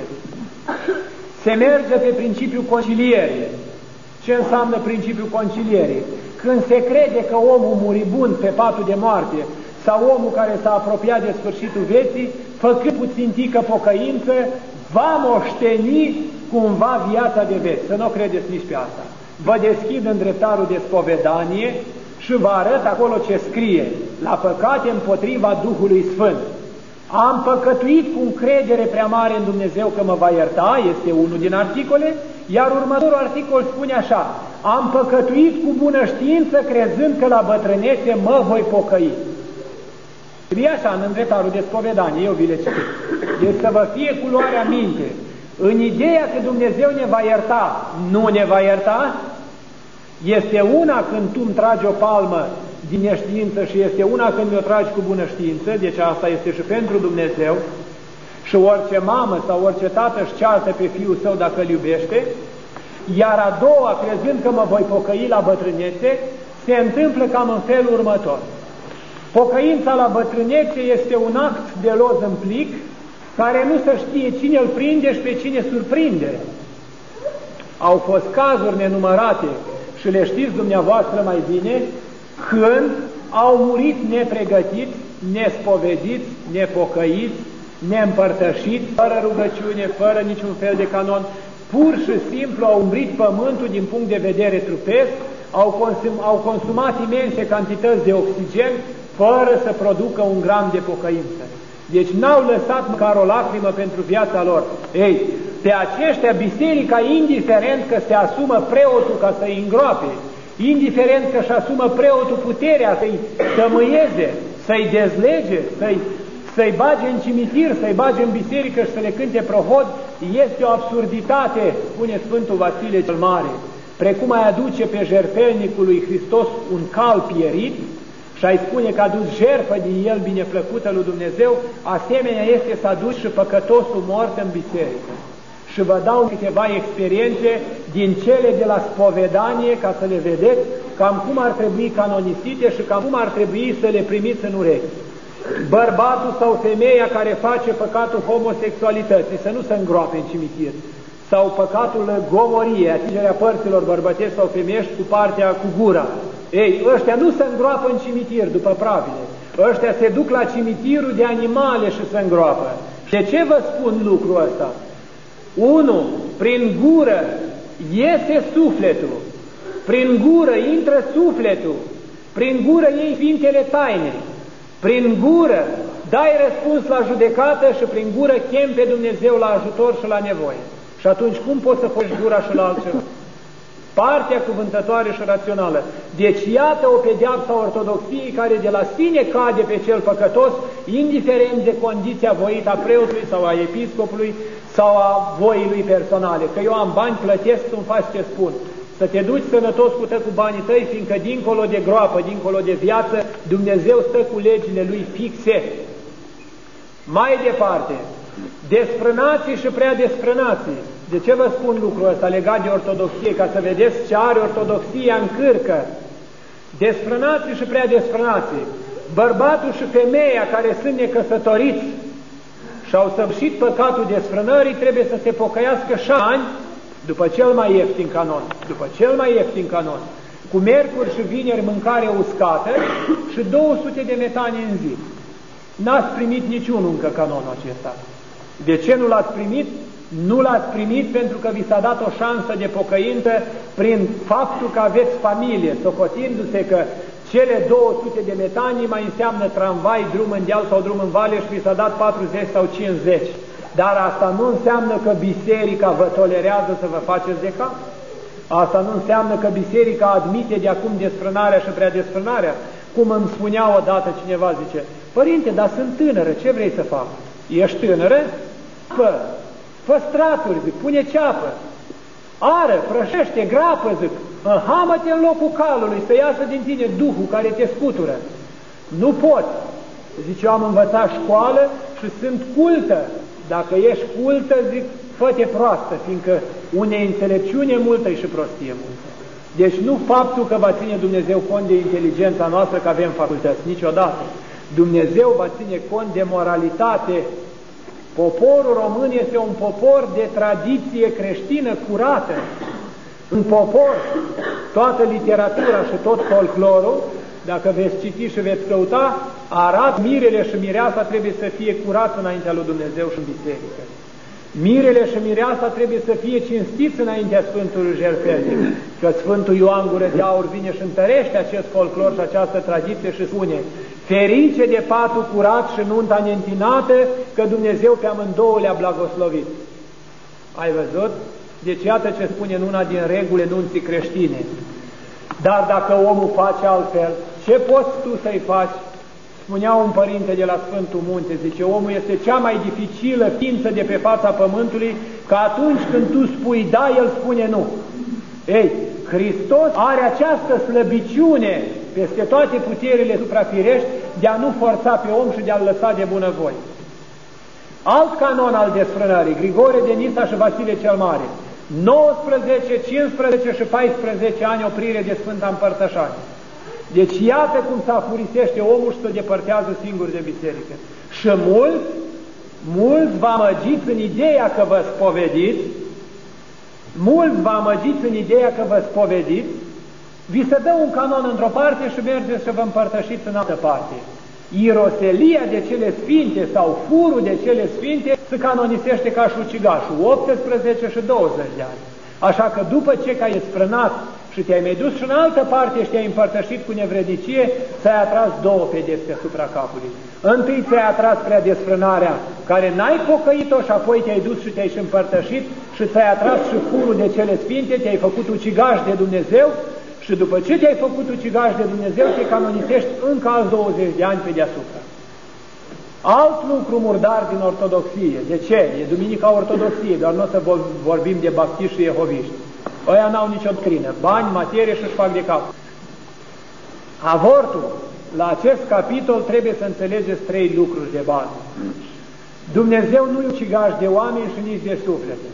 Se merge pe principiul concilierii. Ce înseamnă principiul concilierii? Când se crede că omul muribund pe patul de moarte sau omul care s-a apropiat de sfârșitul vieții, făcând puțintică pocăință, va moșteni cumva viața de veci. Să nu credeți nici pe asta. Vă deschid în dreptarul de spovedanie și vă arăt acolo ce scrie: la păcate împotriva Duhului Sfânt. Am păcătuit cu încredere prea mare în Dumnezeu că mă va ierta, este unul din articole, iar următorul articol spune așa: am păcătuit cu bună știință crezând că la bătrânețe mă voi pocăi. E așa în îndreptarul de spovedanie, eu vi le citesc. Deci să vă fie cu luarea minte, în ideea că Dumnezeu ne va ierta, nu ne va ierta. Este una când tu îmi tragi o palmă din neștiință și este una când mi-o tragi cu bună știință, deci asta este și pentru Dumnezeu. Și orice mamă sau orice tată își ceartă pe fiul său dacă îl iubește. Iar a doua, crezând că mă voi pocăi la bătrânețe, se întâmplă cam în felul următor. Pocăința la bătrânețe este un act de loz în plic, care nu se știe cine îl prinde și pe cine surprinde. Au fost cazuri nenumărate și le știți dumneavoastră mai bine, când au murit nepregătiți, nespovediți, nepocăiți, neîmpărtășiți, fără rugăciune, fără niciun fel de canon, pur și simplu au umbrit pământul din punct de vedere trupesc, au, consum, au consumat imense cantități de oxigen, fără să producă un gram de pocăință. Deci n-au lăsat măcar o lacrimă pentru viața lor. Ei, pe aceștia biserica, indiferent că se asumă preotul ca să-i îngroape, indiferent că își asumă preotul puterea să-i tămâieze, să-i dezlege, să-i să-i bage în cimitir, să-i bage în biserică și să le cânte prohod, este o absurditate, spune Sfântul Vasile cel Mare. Precum ai aduce pe jertfelnicul lui Hristos un cal pierit și ai spune că a adus jertfă din el bineplăcută lui Dumnezeu, asemenea este să aduci și păcătosul mort în biserică. Și vă dau câteva experiențe din cele de la spovedanie, ca să le vedeți cam cum ar trebui canonisite și cam cum ar trebui să le primiți în urechi. Bărbatul sau femeia care face păcatul homosexualității să nu se îngroape în cimitir, sau păcatul gomorie, atingerea părților bărbătești sau femeiești cu partea cu gura. Ei, ăștia nu se îngroapă în cimitir după pravile, ăștia se duc la cimitirul de animale și se îngroapă. Și de ce vă spun lucrul ăsta? Unu, prin gură iese sufletul, prin gură intră sufletul, prin gură iei Sfintele Taine, prin gură dai răspuns la judecată și prin gură chem pe Dumnezeu la ajutor și la nevoie. Și atunci cum poți să faci gura și la altceva? Partea cuvântătoare și rațională. Deci iată o pedeapsă a ortodoxiei care de la sine cade pe cel păcătos, indiferent de condiția voită a preotului sau a episcopului sau a voii lui personale. Că eu am bani, plătesc, tu-mi faci ce spun. Să te duci sănătos cu tă cu banii tăi, fiindcă dincolo de groapă, dincolo de viață, Dumnezeu stă cu legile Lui fixe. Mai departe, desfrânații și prea desfrânații. De ce vă spun lucrul ăsta legat de ortodoxie? Ca să vedeți ce are ortodoxia în cârcă. Desfrânații și prea desfrânații. Bărbatul și femeia care sunt necăsătoriți și au săvârșit păcatul desfrânării trebuie să se pocăiască șase ani după cel mai ieftin canon, după cel mai ieftin canon, cu miercuri și vineri mâncare uscată și două sute de metane în zi. N-ați primit niciunul încă canonul acesta. De ce nu l-ați primit? Nu l-ați primit pentru că vi s-a dat o șansă de pocăință prin faptul că aveți familie, socotindu-se că cele două sute de metanii mai înseamnă tramvai, drum în deal sau drum în vale și vi s-a dat patruzeci sau cincizeci. Dar asta nu înseamnă că biserica vă tolerează să vă faceți de cap. Asta nu înseamnă că biserica admite de acum desfrânarea și prea desfrânarea. Cum îmi spunea odată cineva, zice, părinte, dar sunt tânără, ce vrei să fac? Ești tânără? Fă, fă straturi, zic, pune ceapă, ară, prășește, grapă, zic, înhamă-te în locul calului, să iasă din tine Duhul care te scutură. Nu pot. Zice, eu am învățat școală și sunt cultă. Dacă ești cultă, zic, fă-te proastă, fiindcă unei înțelepciune multă și prostie multă. Deci nu faptul că va ține Dumnezeu cont de inteligența noastră, că avem facultăți, niciodată. Dumnezeu va ține cont de moralitate. Poporul român este un popor de tradiție creștină curată. Un popor, toată literatura și tot folclorul, dacă veți citi și veți căuta, arată mirele și mireasa trebuie să fie curat înaintea lui Dumnezeu și în biserică. Mirele și mireasa trebuie să fie cinstiți înaintea Sfântului Jertfelnic, că Sfântul Ioan Gură de Aur vine și întărește acest folclor și această tradiție și spune: ferice de patul curat și nunta neîntinată, că Dumnezeu pe amândouă le-a blagoslovit. Ai văzut? Deci iată ce spune în una din regulile nunții creștine. Dar dacă omul face altfel, ce poți tu să-i faci? Spunea un părinte de la Sfântul Munte, zice, omul este cea mai dificilă ființă de pe fața pământului, că atunci când tu spui da, el spune nu. Ei, Hristos are această slăbiciune peste toate puterile suprafirești de a nu forța pe om și de a-l lăsa de bunăvoie. Alt canon al desfrânării, Grigore de Nisa și Vasile cel Mare, nouăsprezece, cincisprezece și paisprezece ani oprire de Sfânta Împărtășanie. Deci iată cum se afurisește omul și se depărtează singur de biserică. Și mulți, mulți vă amăgiți în ideea că vă spovediți, mulți vă amăgiți în ideea că vă spovediți, vi se dă un canon într-o parte și mergeți să vă împărtășiți în altă parte. Iroselia de cele sfinte sau furul de cele sfinte se canonisește ca și ucigașul, optsprezece și douăzeci de ani. Așa că după ce că ai sprânat și te-ai mai dus și în altă parte și te-ai împărtășit cu nevrednicie, ți-ai atras două pedepse asupra capului. Întâi ți-ai atras prea desfrânarea, care n-ai pocăit-o și apoi te-ai dus și te-ai și împărtășit și ți-ai atras și furul de cele sfinte, te-ai făcut ucigaș de Dumnezeu și după ce te-ai făcut ucigaș de Dumnezeu, te canonisești încă alți douăzeci de ani pe deasupra. Alt lucru murdar din ortodoxie. De ce? E Duminica Ortodoxiei, doar nu o să vorbim de baptiști și jehoviști. Ăia n-au nicio doctrină, bani, materie și își fac de cap. Avortul. La acest capitol trebuie să înțelegeți trei lucruri de bază. Dumnezeu nu e ucigaș de oameni și nici de suflete.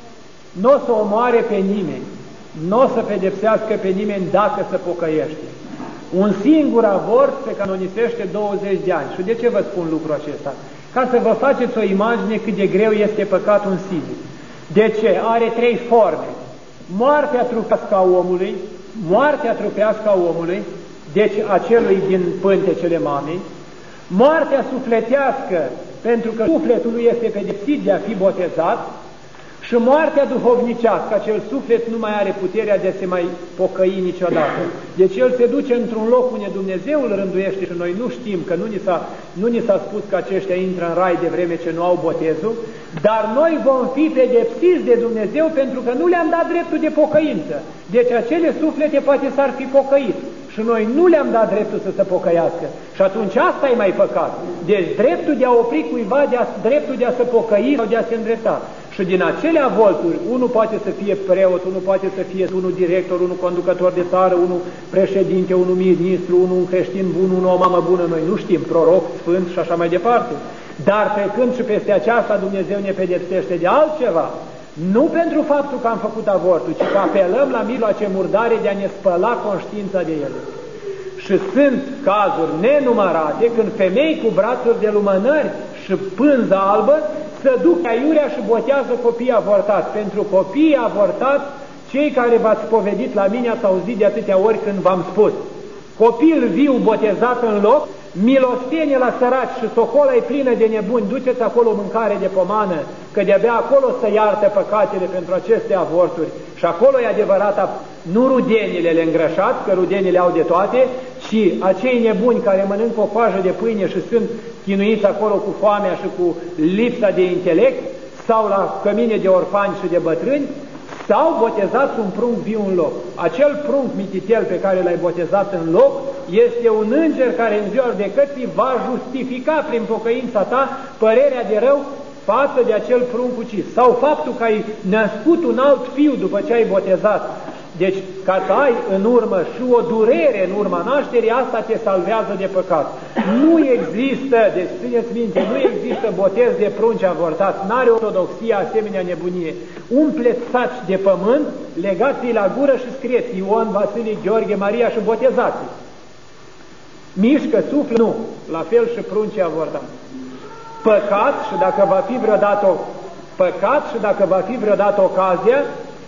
Nu o să omoare pe nimeni, nu o să pedepsească pe nimeni dacă se pocăiește. Un singur avort se canonisește douăzeci de ani. Și de ce vă spun lucrul acesta? Ca să vă faceți o imagine cât de greu este păcatul în sine. De ce? Are trei forme. Moartea trupească a omului, moartea trupească a omului, deci acelui din pântecele mamei, moartea sufletească, pentru că sufletul lui este pedepsit de a fi botezat, și moartea duhovnicească, acel suflet nu mai are puterea de a se mai pocăi niciodată. Deci el se duce într-un loc unde Dumnezeu îl rânduiește și noi nu știm, că nu ni s-a, nu ni s-a spus că aceștia intră în rai de vreme ce nu au botezul, dar noi vom fi pedepsiți de Dumnezeu pentru că nu le-am dat dreptul de pocăință. Deci acele suflete poate s-ar fi pocăit și noi nu le-am dat dreptul să se pocăiască. Și atunci asta e mai păcat. Deci dreptul de a opri cuiva, de a, dreptul de a se pocăi sau de a se îndrepta. Și din acele avolturi, unul poate să fie preot, unul poate să fie unul director, unul conducător de țară, unul președinte, unul ministru, unul un creștin bun, unul o mamă bună, noi nu știm, proroc, sfânt și așa mai departe. Dar trecând și peste aceasta, Dumnezeu ne pedepsește de altceva. Nu pentru faptul că am făcut avortul, ci că apelăm la mijloace murdare de a ne spăla conștiința de ele. Și sunt cazuri nenumărate când femei cu brațuri de lumânări și pânză albă să duc aiurea și botează copii avortați. Pentru copii avortați, cei care v-ați povedit la mine ați auzit de atâtea ori când v-am spus. Copil viu botezat în loc, milostenie la săraci și socola e plină de nebuni, duceți acolo mâncare de pomană, că de-abia acolo să iartă păcatele pentru aceste avorturi. Și acolo e adevărata, nu rudenile le îngrășați, că rudenile au de toate, ci acei nebuni care mănâncă o coajă de pâine și sunt chinuiți acolo cu foamea și cu lipsa de intelect, sau la cămine de orfani și de bătrâni, sau botezați un prunc viu în loc. Acel prunc mititel pe care l-ai botezat în loc este un înger care în ziua judecății va justifica prin pocăința ta părerea de rău față de acel prunc ucis. Sau faptul că ai născut un alt fiu după ce ai botezat. Deci, ca să ai în urmă și o durere în urma nașterii, asta te salvează de păcat. Nu există, deci țineți minte, nu există botez de prunci avortați, n-are ortodoxie asemenea nebunie. Umpleți saci de pământ, legați-i la gură și scrieți Ion, Vasile, Gheorghe, Maria și botezați-i. Mișcă, suflă, nu. La fel și pruncii avortați. Păcat, și dacă va fi vreodată păcat și dacă va fi vreodată ocazia,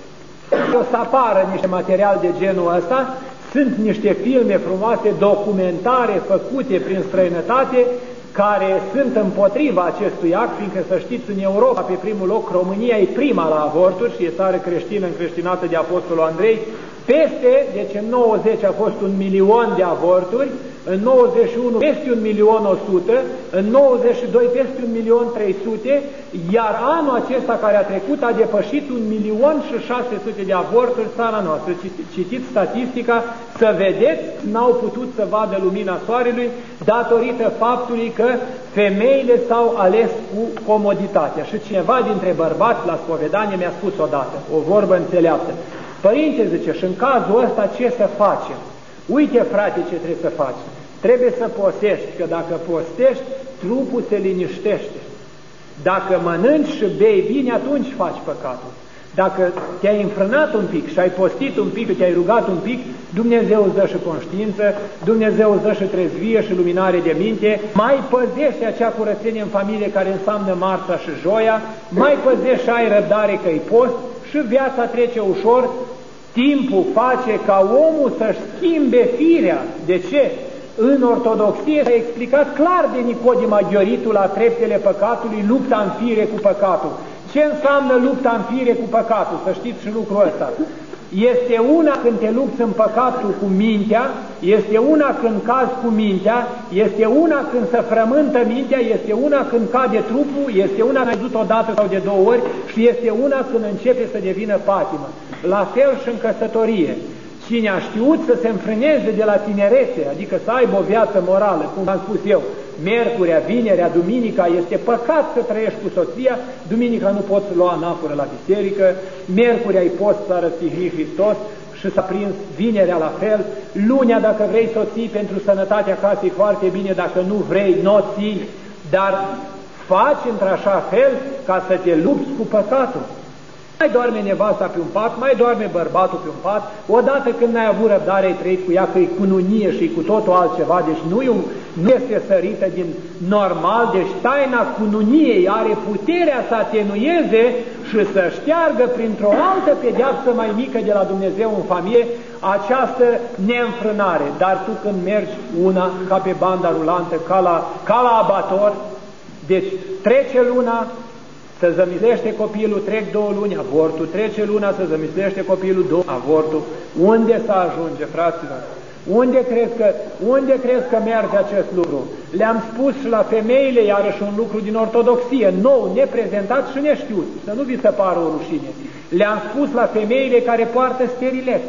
o să apară niște material de genul ăsta, sunt niște filme frumoase, documentare făcute prin străinătate, care sunt împotriva acestui act, fiindcă să știți, în Europa, pe primul loc, România e prima la avorturi și e țară creștină încreștinată de Apostolul Andrei. Peste, deci în nouăzeci a fost un milion de avorturi, în nouăzeci și unu peste un milion o sută, în nouăzeci și doi peste un milion trei sute, iar anul acesta care a trecut a depășit un milion și șase sute de avorturi țara noastră. Citiți statistica, să vedeți, n-au putut să vadă lumina soarelui datorită faptului că femeile s-au ales cu comoditatea. Și cineva dintre bărbați la spovedanie mi-a spus odată, o vorbă înțeleaptă. Părinte, zice, și în cazul ăsta ce să facem? Uite, frate, ce trebuie să faci. Trebuie să postești, că dacă postești, trupul se liniștește. Dacă mănânci și bei bine, atunci faci păcatul. Dacă te-ai înfrânat un pic și ai postit un pic și te-ai rugat un pic, Dumnezeu îți dă și conștiință, Dumnezeu îți dă și trezvie și luminare de minte, mai păzește acea curățenie în familie care înseamnă marța și joia, mai păzește și ai răbdare că-i post și viața trece ușor. Timpul face ca omul să-și schimbe firea. De ce? În ortodoxie s-a explicat clar de Nicodim Aghioritul la treptele păcatului, lupta în fire cu păcatul. Ce înseamnă lupta în fire cu păcatul? Să știți și lucrul ăsta. Este una când te lupți în păcatul cu mintea, este una când cazi cu mintea, este una când se frământă mintea, este una când cade trupul, este una când ai văzut o dată sau de două ori și este una când începe să devină patimă. La fel și în căsătorie. Cine a știut să se înfrâneze de la tinerețe, adică să aibă o viață morală, cum am spus eu, miercurea, vinerea, duminica, este păcat să trăiești cu soția, duminica nu poți lua anaforă la biserică, miercurea îi poți să răstihni Hristos și s-a prins, vinerea la fel, lunea dacă vrei să o ții pentru sănătatea casei foarte bine, dacă nu vrei, nu o ții, dar faci într-așa fel ca să te lupți cu păcatul. Mai doarme nevasta pe un pat, mai doarme bărbatul pe un pat, odată când n-ai avut răbdare, ai trăit cu ea, că e cununie și e cu totul altceva, deci nu, e un, nu este sărită din normal, deci taina cununiei are puterea să atenueze și să șteargă printr-o altă pedeapsă mai mică de la Dumnezeu în familie această neînfrânare. Dar tu când mergi una ca pe banda rulantă, ca la, ca la abator, deci trece luna, să zămislește copilul, trec două luni, avortul, trece luna, să zămislește copilul, două, avortul. Unde să ajunge, fraților? Unde crezi că, unde crezi că merge acest lucru? Le-am spus și la femeile, iarăși un lucru din ortodoxie, nou, neprezentat și neștiut, să nu vi se pară o rușine. Le-am spus la femeile care poartă sterilet.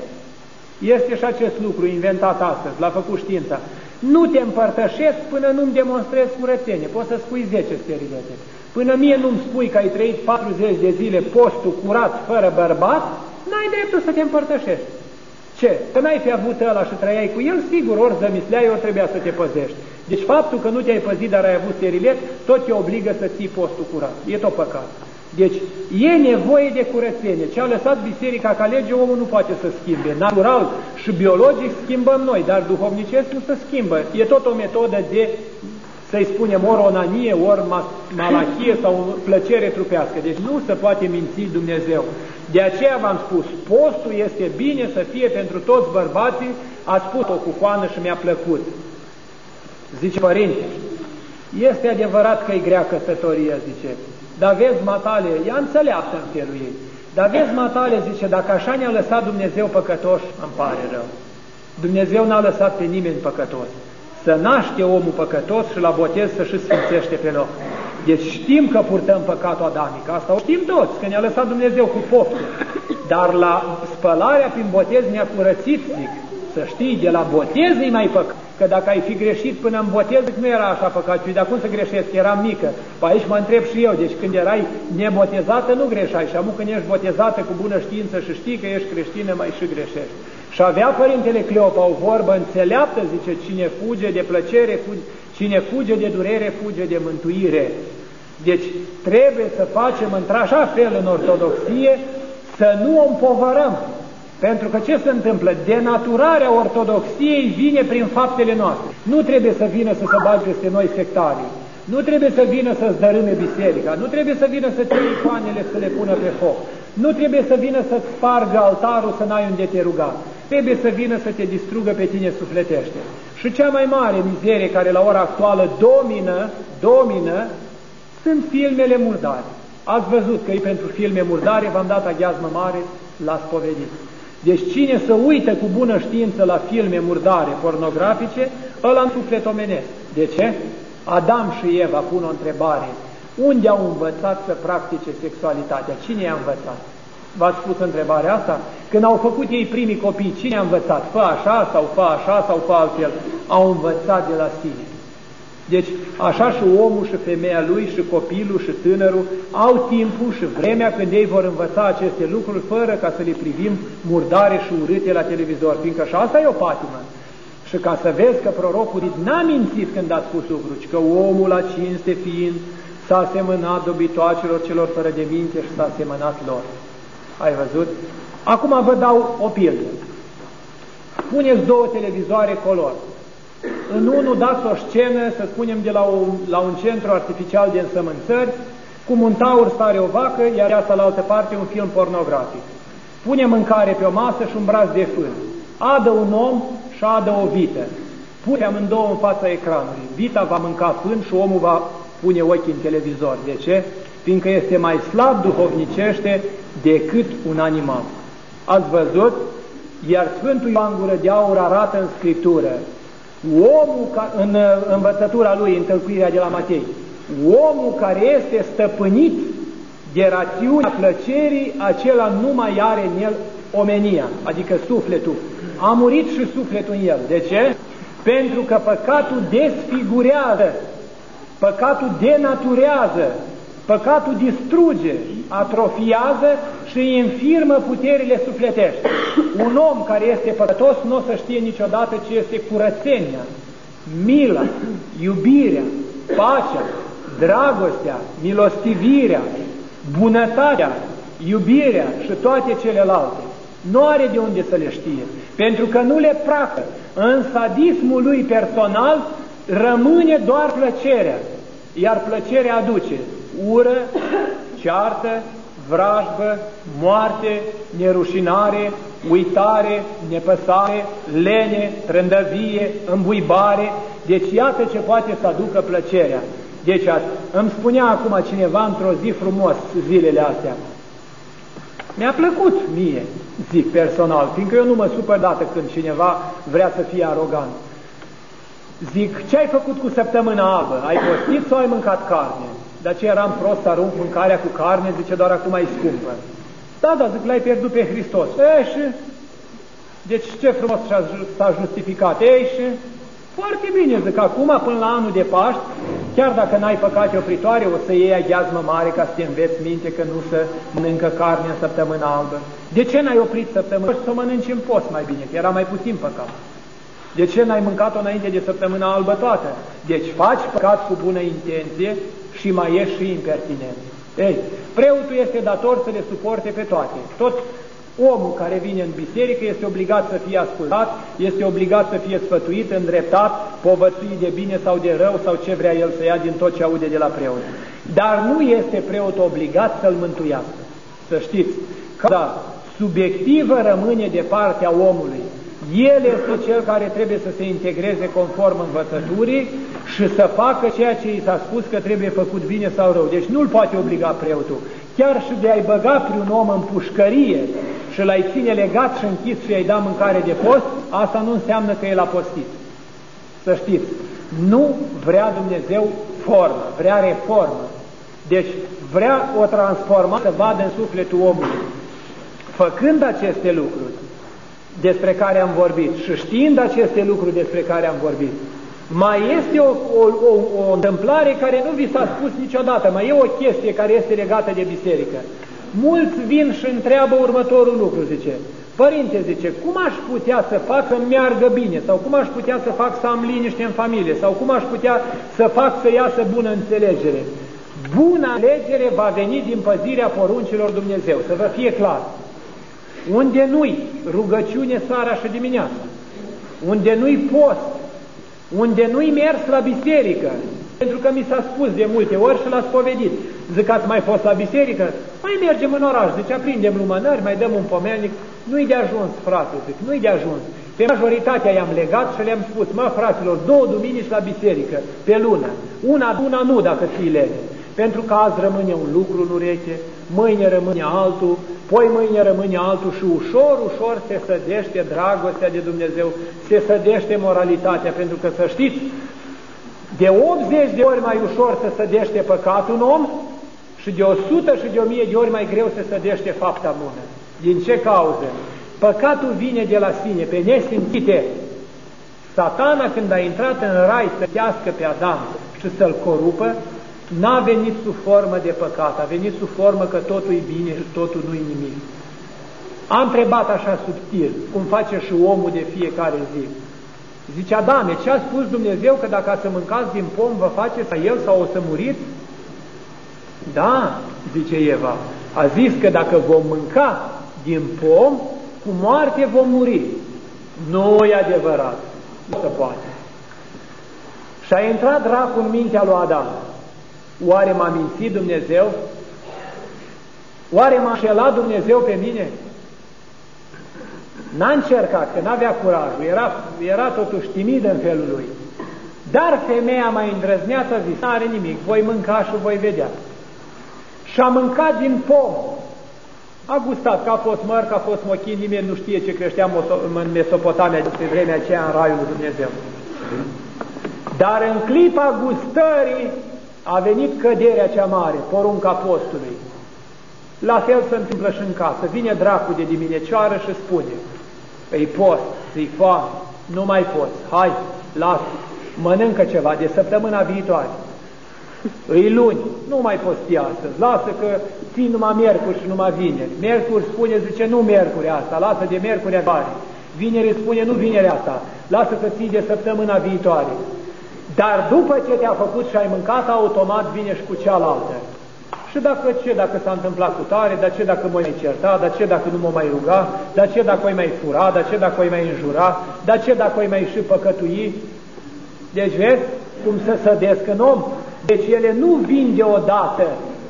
Este și acest lucru inventat astăzi, l-a făcut știința. Nu te împărtășesc până nu-mi demonstrezi curățenie. Poți să spui zece sterilete. Până mie nu-mi spui că ai trăit patruzeci de zile postul curat, fără bărbat, n-ai dreptul să te împărtășești. Ce? Că n-ai fi avut ăla și trăiai cu el, sigur, ori zămisleai, ori trebuia să te păzești. Deci faptul că nu te-ai păzit, dar ai avut sterilet, tot te obligă să ții postul curat. E tot păcat. Deci e nevoie de curățenie. Ce a lăsat biserica ca lege, omul nu poate să schimbe. Natural și biologic schimbăm noi, dar duhovnicesc nu se schimbă. E tot o metodă de, să-i spunem, ori onanie, ori malachie sau plăcere trupească. Deci nu se poate minți Dumnezeu. De aceea v-am spus, postul este bine să fie pentru toți bărbații. A spus-o cu coană și mi-a plăcut. Zice, părinte, este adevărat că e grea căsătoria, zice, dar vezi, matale, ea înțeleaptă în felul ei, dar vezi, matale, zice, dacă așa ne-a lăsat Dumnezeu păcătoși, îmi pare rău. Dumnezeu n-a lăsat pe nimeni păcătos. Să naște omul păcătos și la botez să-și sfințește pe loc. Deci știm că purtăm păcatul adamic, asta o știm toți, că ne-a lăsat Dumnezeu cu poftă. dar la spălarea prin botez ne-a curățit, zic. Să știi, de la botez e mai păcat. Că dacă ai fi greșit până în botez, nu era așa păcat. Și de acum să greșesc, eram mică. Păi aici mă întreb și eu, deci când erai nebotezată, nu greșai. Și acum când ești botezată cu bună știință și știi că ești creștină, mai și greșești. Și avea Părintele Cleopa o vorbă înțeleaptă, zice, cine fuge de plăcere, fuge, cine fuge de durere, fuge de mântuire. Deci trebuie să facem într-așa fel în ortodoxie să nu o împovărăm. Pentru că ce se întâmplă? Denaturarea ortodoxiei vine prin faptele noastre. Nu trebuie să vină să se bage peste noi sectarii. Nu trebuie să vină să-ți dărâme biserica. Nu trebuie să vină să-ți iei icoanele să le pună pe foc. Nu trebuie să vină să-ți spargă altarul să n-ai unde te ruga. Trebuie să vină să te distrugă pe tine sufletește. Și cea mai mare mizerie care la ora actuală domină, domină, sunt filmele murdare. Ați văzut că e pentru filme murdare, v-am dat aghiazmă mare, l-ați spovedit. Deci cine să uită cu bună știință la filme murdare, pornografice, ăla în suflet omenesc. De ce? Adam și Eva pun o întrebare. Unde au învățat să practice sexualitatea? Cine i-a învățat? V-ați spus întrebarea asta? Când au făcut ei primii copii, cine a învățat? Fă așa sau fă așa sau fă altfel? Au învățat de la sine. Deci așa și omul și femeia lui și copilul și tânărul au timpul și vremea când ei vor învăța aceste lucruri fără ca să le privim murdare și urâte la televizor, fiindcă și asta e o patimă. Și ca să vezi că prorocul n-a mințit când a spus lucruri, ci că omul la cinste fiind s-a asemănat dobitoacelor celor fără de minte și s-a asemănat lor. Ai văzut? Acum vă dau o pildă. Puneți două televizoare color. În unul dați o scenă, să spunem, de la un, la un centru artificial de însămânțări, cum un taur stare o vacă, iar asta la altă parte un film pornografic. Pune mâncare pe o masă și un braț de fân. Adă un om și adă o vită. Pune amândouă în fața ecranului. Vita va mânca fân și omul va pune ochii în televizor. De ce? Fiindcă este mai slab duhovnicește decât un animal. Ați văzut? Iar Sfântul Ioan Gură de Aur arată în Scriptură, omul ca, în învățătura lui, în tălcuirea de la Matei, omul care este stăpânit de rațiunea plăcerii, acela nu mai are în el omenia, adică sufletul. A murit și sufletul în el. De ce? Pentru că păcatul desfigurează, păcatul denaturează, păcatul distruge, atrofiază și infirmă puterile sufletești. Un om care este păcătos nu o să știe niciodată ce este curățenia, mila, iubirea, pacea, dragostea, milostivirea, bunătatea, iubirea și toate celelalte. Nu are de unde să le știe, pentru că nu le practică. În sadismul lui personal rămâne doar plăcerea, iar plăcerea aduce ură, ceartă, vrajbă, moarte, nerușinare, uitare, nepăsare, lene, trândăvie, îmbuibare. Deci iată ce poate să aducă plăcerea. Deci îmi spunea acum cineva într-o zi frumos zilele astea. Mi-a plăcut mie, zic personal, fiindcă eu nu mă supăr dată când cineva vrea să fie arogant. Zic, ce ai făcut cu săptămâna albă? Ai postit sau ai mâncat carne? Dar ce eram prost să arunc mâncarea cu carne, zice, doar acum e scumpă. Da, da, zic, l-ai pierdut pe Hristos. E, și? Deci ce frumos s-a justificat. Ei, și? Foarte bine, zic, acum până la anul de Paști, chiar dacă n-ai păcate opritoare, o să iei aghiazmă mare ca să te înveți minte că nu se mănâncă carne în săptămâna albă. De ce n-ai oprit săptămâna? Să o mănânci în post mai bine, că era mai puțin păcat. De ce n-ai mâncat-o înainte de săptămâna albă toată? Deci faci păcat cu bună intenție și mai ești și impertinent. Ei, preotul este dator să le suporte pe toate. Tot omul care vine în biserică este obligat să fie ascultat, este obligat să fie sfătuit, îndreptat, povățuit de bine sau de rău sau ce vrea el să ia din tot ce aude de la preot. Dar nu este preotul obligat să-l mântuiască. Să știți, că da, subiectivă rămâne de partea omului. El este cel care trebuie să se integreze conform învățăturii și să facă ceea ce i s-a spus că trebuie făcut bine sau rău. Deci nu-l poate obliga preotul. Chiar și de a-i băga pe un om în pușcărie și l-ai ține legat și închis și i-ai da mâncare de post, asta nu înseamnă că el a postit. Să știți, nu vrea Dumnezeu formă, vrea reformă. Deci vrea o transformare să vadă în sufletul omului făcând aceste lucruri despre care am vorbit și știind aceste lucruri despre care am vorbit, mai este o, o, o, o întâmplare care nu vi s-a spus niciodată, mai e o chestie care este legată de biserică. Mulți vin și întreabă următorul lucru, zice: Părinte, zice, cum aș putea să fac să meargă bine? Sau cum aș putea să fac să am liniște în familie? Sau cum aș putea să fac să iasă bună înțelegere? Bună înțelegere va veni din păzirea poruncilor Dumnezeu, să vă fie clar. Unde nu-i rugăciune seara și dimineața, unde nu-i post, unde nu-i mers la biserică, pentru că mi s-a spus de multe ori și l-a spovedit, zic, ați mai fost la biserică? Mai mergem în oraș, zice, aprindem lumânări, mai dăm un pomelnic. Nu-i de ajuns, frate, zic, nu-i de ajuns. Pe majoritatea i-am legat și le-am spus: mă, fraților, două duminici la biserică, pe lună, una, una nu dacă ți-i lege, pentru că azi rămâne un lucru în ureche, mâine rămâne altul, poi mâine rămâne altul și ușor, ușor se sădește dragostea de Dumnezeu, se sădește moralitatea, pentru că, să știți, de optzeci de ori mai ușor se sădește păcatul în om și de o sută și de o mie de ori mai greu se sădește fapta bună. Din ce cauză? Păcatul vine de la sine, pe nesimțite. Satana, când a intrat în rai să tească pe Adam și să-l corupă, n-a venit sub formă de păcat, a venit sub formă că totul e bine și totul nu-i nimic. A întrebat așa subtil, cum face și omul de fiecare zi. Zice: Adame, ce a spus Dumnezeu, că dacă să mâncați din pom vă faceți ca el sau o să muriți? Da, zice Eva, a zis că dacă vom mânca din pom, cu moarte vom muri. Nu e adevărat, nu se poate. Și a intrat dracul în mintea lui Adam. Oare m-a mințit Dumnezeu? Oare m-a înșelat Dumnezeu pe mine? N-a încercat, că n-avea curajul, era, era totuși timid în felul lui. Dar femeia mai îndrăzneață a zis: n-are nimic, voi mânca și voi vedea. Și a mâncat din pom. A gustat, că a fost măr, că a fost mochin, nimeni nu știe ce creștea în Mesopotamia pe vremea aceea în raiul lui Dumnezeu. Dar în clipa gustării a venit căderea cea mare, porunca postului. La fel se întâmplă și în casă. Vine dracul de diminețioară și spune: îi post, îi foame, nu mai poți, hai, lasă, mănâncă ceva de săptămâna viitoare. Îi luni, nu mai poți astăzi, lasă că ții numai miercuri și numai vineri. Miercuri spune, zice, nu miercuri asta, lasă de miercuri viitoare. Vineri spune, nu vineri asta, lasă că ții de săptămâna viitoare. Dar după ce te-a făcut și ai mâncat, automat vine și cu cealaltă. Și dacă ce dacă s-a întâmplat cu tare, dar ce dacă mă mai certa, dar ce dacă nu mă mai ruga, dar ce dacă o mai fura, dar ce dacă o mai înjura, dar ce dacă o mai și păcătui. Deci vezi cum se sădesc în om? Deci ele nu vin deodată.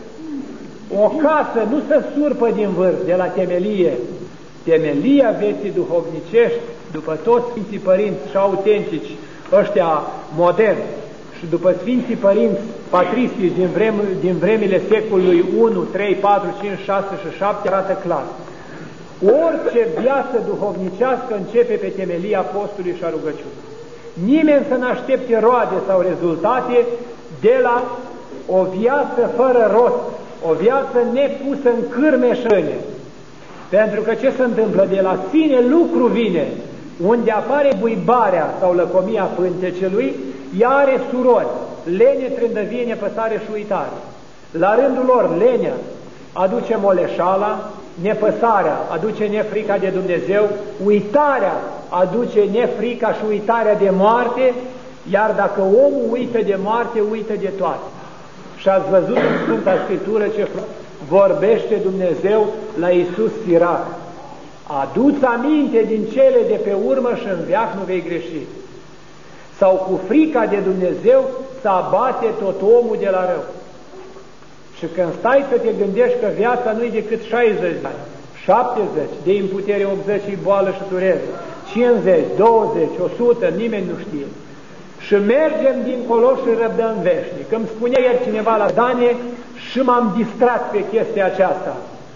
O casă nu se surpă din vârf, de la temelie. Temelia vieții duhovnicești, după toți Sfinții Părinți și autentici, ăștia moderni, și după Sfinții Părinți patristici din, vrem, din vremile secolului unu, trei, patru, cinci, șase și șapte, arată clar. Orice viață duhovnicească începe pe temelia postului și a rugăciunii. Nimeni să n-aștepte roade sau rezultate de la o viață fără rost, o viață nepusă în cârmeșăne. Pentru că ce se întâmplă? De la sine lucru vine. Unde apare buibarea sau lăcomia pântecelui, ea are surori, lene, trândăvie, nepăsare și uitare. La rândul lor, lenea aduce moleșala, nepăsarea aduce nefrica de Dumnezeu, uitarea aduce nefrica și uitarea de moarte, iar dacă omul uită de moarte, uită de toate. Și ați văzut în Sfânta Scriptură ce vorbește Dumnezeu la Iisus Sirac: adu-ți aminte din cele de pe urmă și în veac nu vei greși. Sau cu frica de Dumnezeu să abate tot omul de la rău. Și când stai să te gândești că viața nu-i decât șaizeci de ani, șaptezeci, de imputere optzeci și boală și durere, cincizeci, douăzeci, o sută, nimeni nu știe. Și mergem dincolo și răbdăm veșnic. Îmi spunea ieri cineva la Danie și m-am distrat pe chestia aceasta.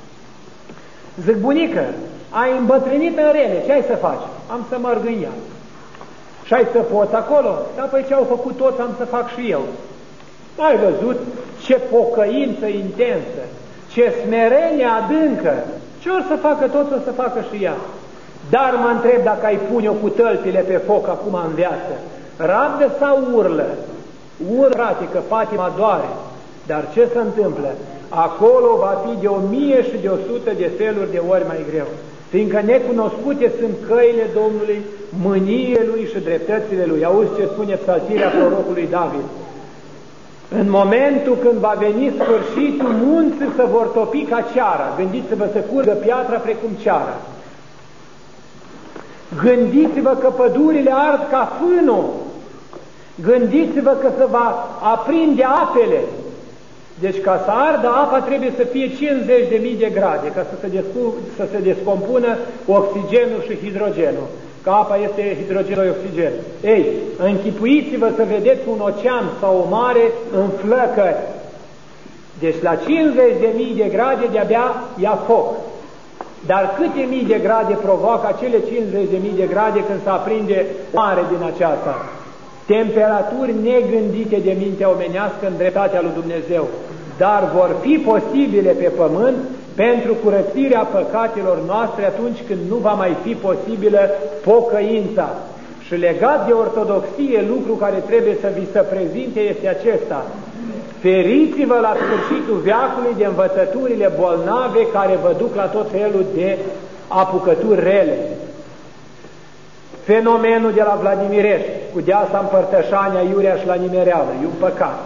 Zic: bunică, ai îmbătrânit în rele, ce ai să faci? Am să merg în ea. Și ai să poți acolo? Da, păi ce au făcut toți, am să fac și eu. Ai văzut ce pocăință intensă, ce smerenie adâncă, Ce or să facă toți, o să facă și ea. Dar mă întreb dacă ai pune-o cu tălpile pe foc acum în viață, rabdă sau urlă? Urlă, frate, că patima doare. Dar ce se întâmplă? Acolo va fi de o mie și de o sută de feluri de ori mai greu, fiindcă necunoscute sunt căile Domnului, mâniile Lui și dreptățile Lui. Auzi ce spune psaltirea prorocului David. În momentul când va veni sfârșitul, munții se vor topi ca ceara. Gândiți-vă să curgă piatra precum ceara. Gândiți-vă că pădurile ard ca fânul. Gândiți-vă că se va aprinde apele. Deci ca să ardă apa trebuie să fie cincizeci de mii de grade, ca să se, descu- să se descompună oxigenul și hidrogenul. Că apa este hidrogen și oxigen. Ei, închipuiți-vă să vedeți un ocean sau o mare în flăcări. Deci la cincizeci de mii de grade de-abia ia foc. Dar câte mii de grade provoacă acele cincizeci de mii de grade când se aprinde mare din aceasta? Temperaturi negândite de mintea omenească în dreptatea lui Dumnezeu, dar vor fi posibile pe pământ pentru curățirea păcatelor noastre atunci când nu va mai fi posibilă pocăința. Și legat de ortodoxie, lucru care trebuie să vi se prezinte este acesta: feriți-vă la sfârșitul veacului de învățăturile bolnave care vă duc la tot felul de apucături rele. Fenomenul de la Vladimirești, cu deasa împărtășania iurea și la nimereală, e un păcat.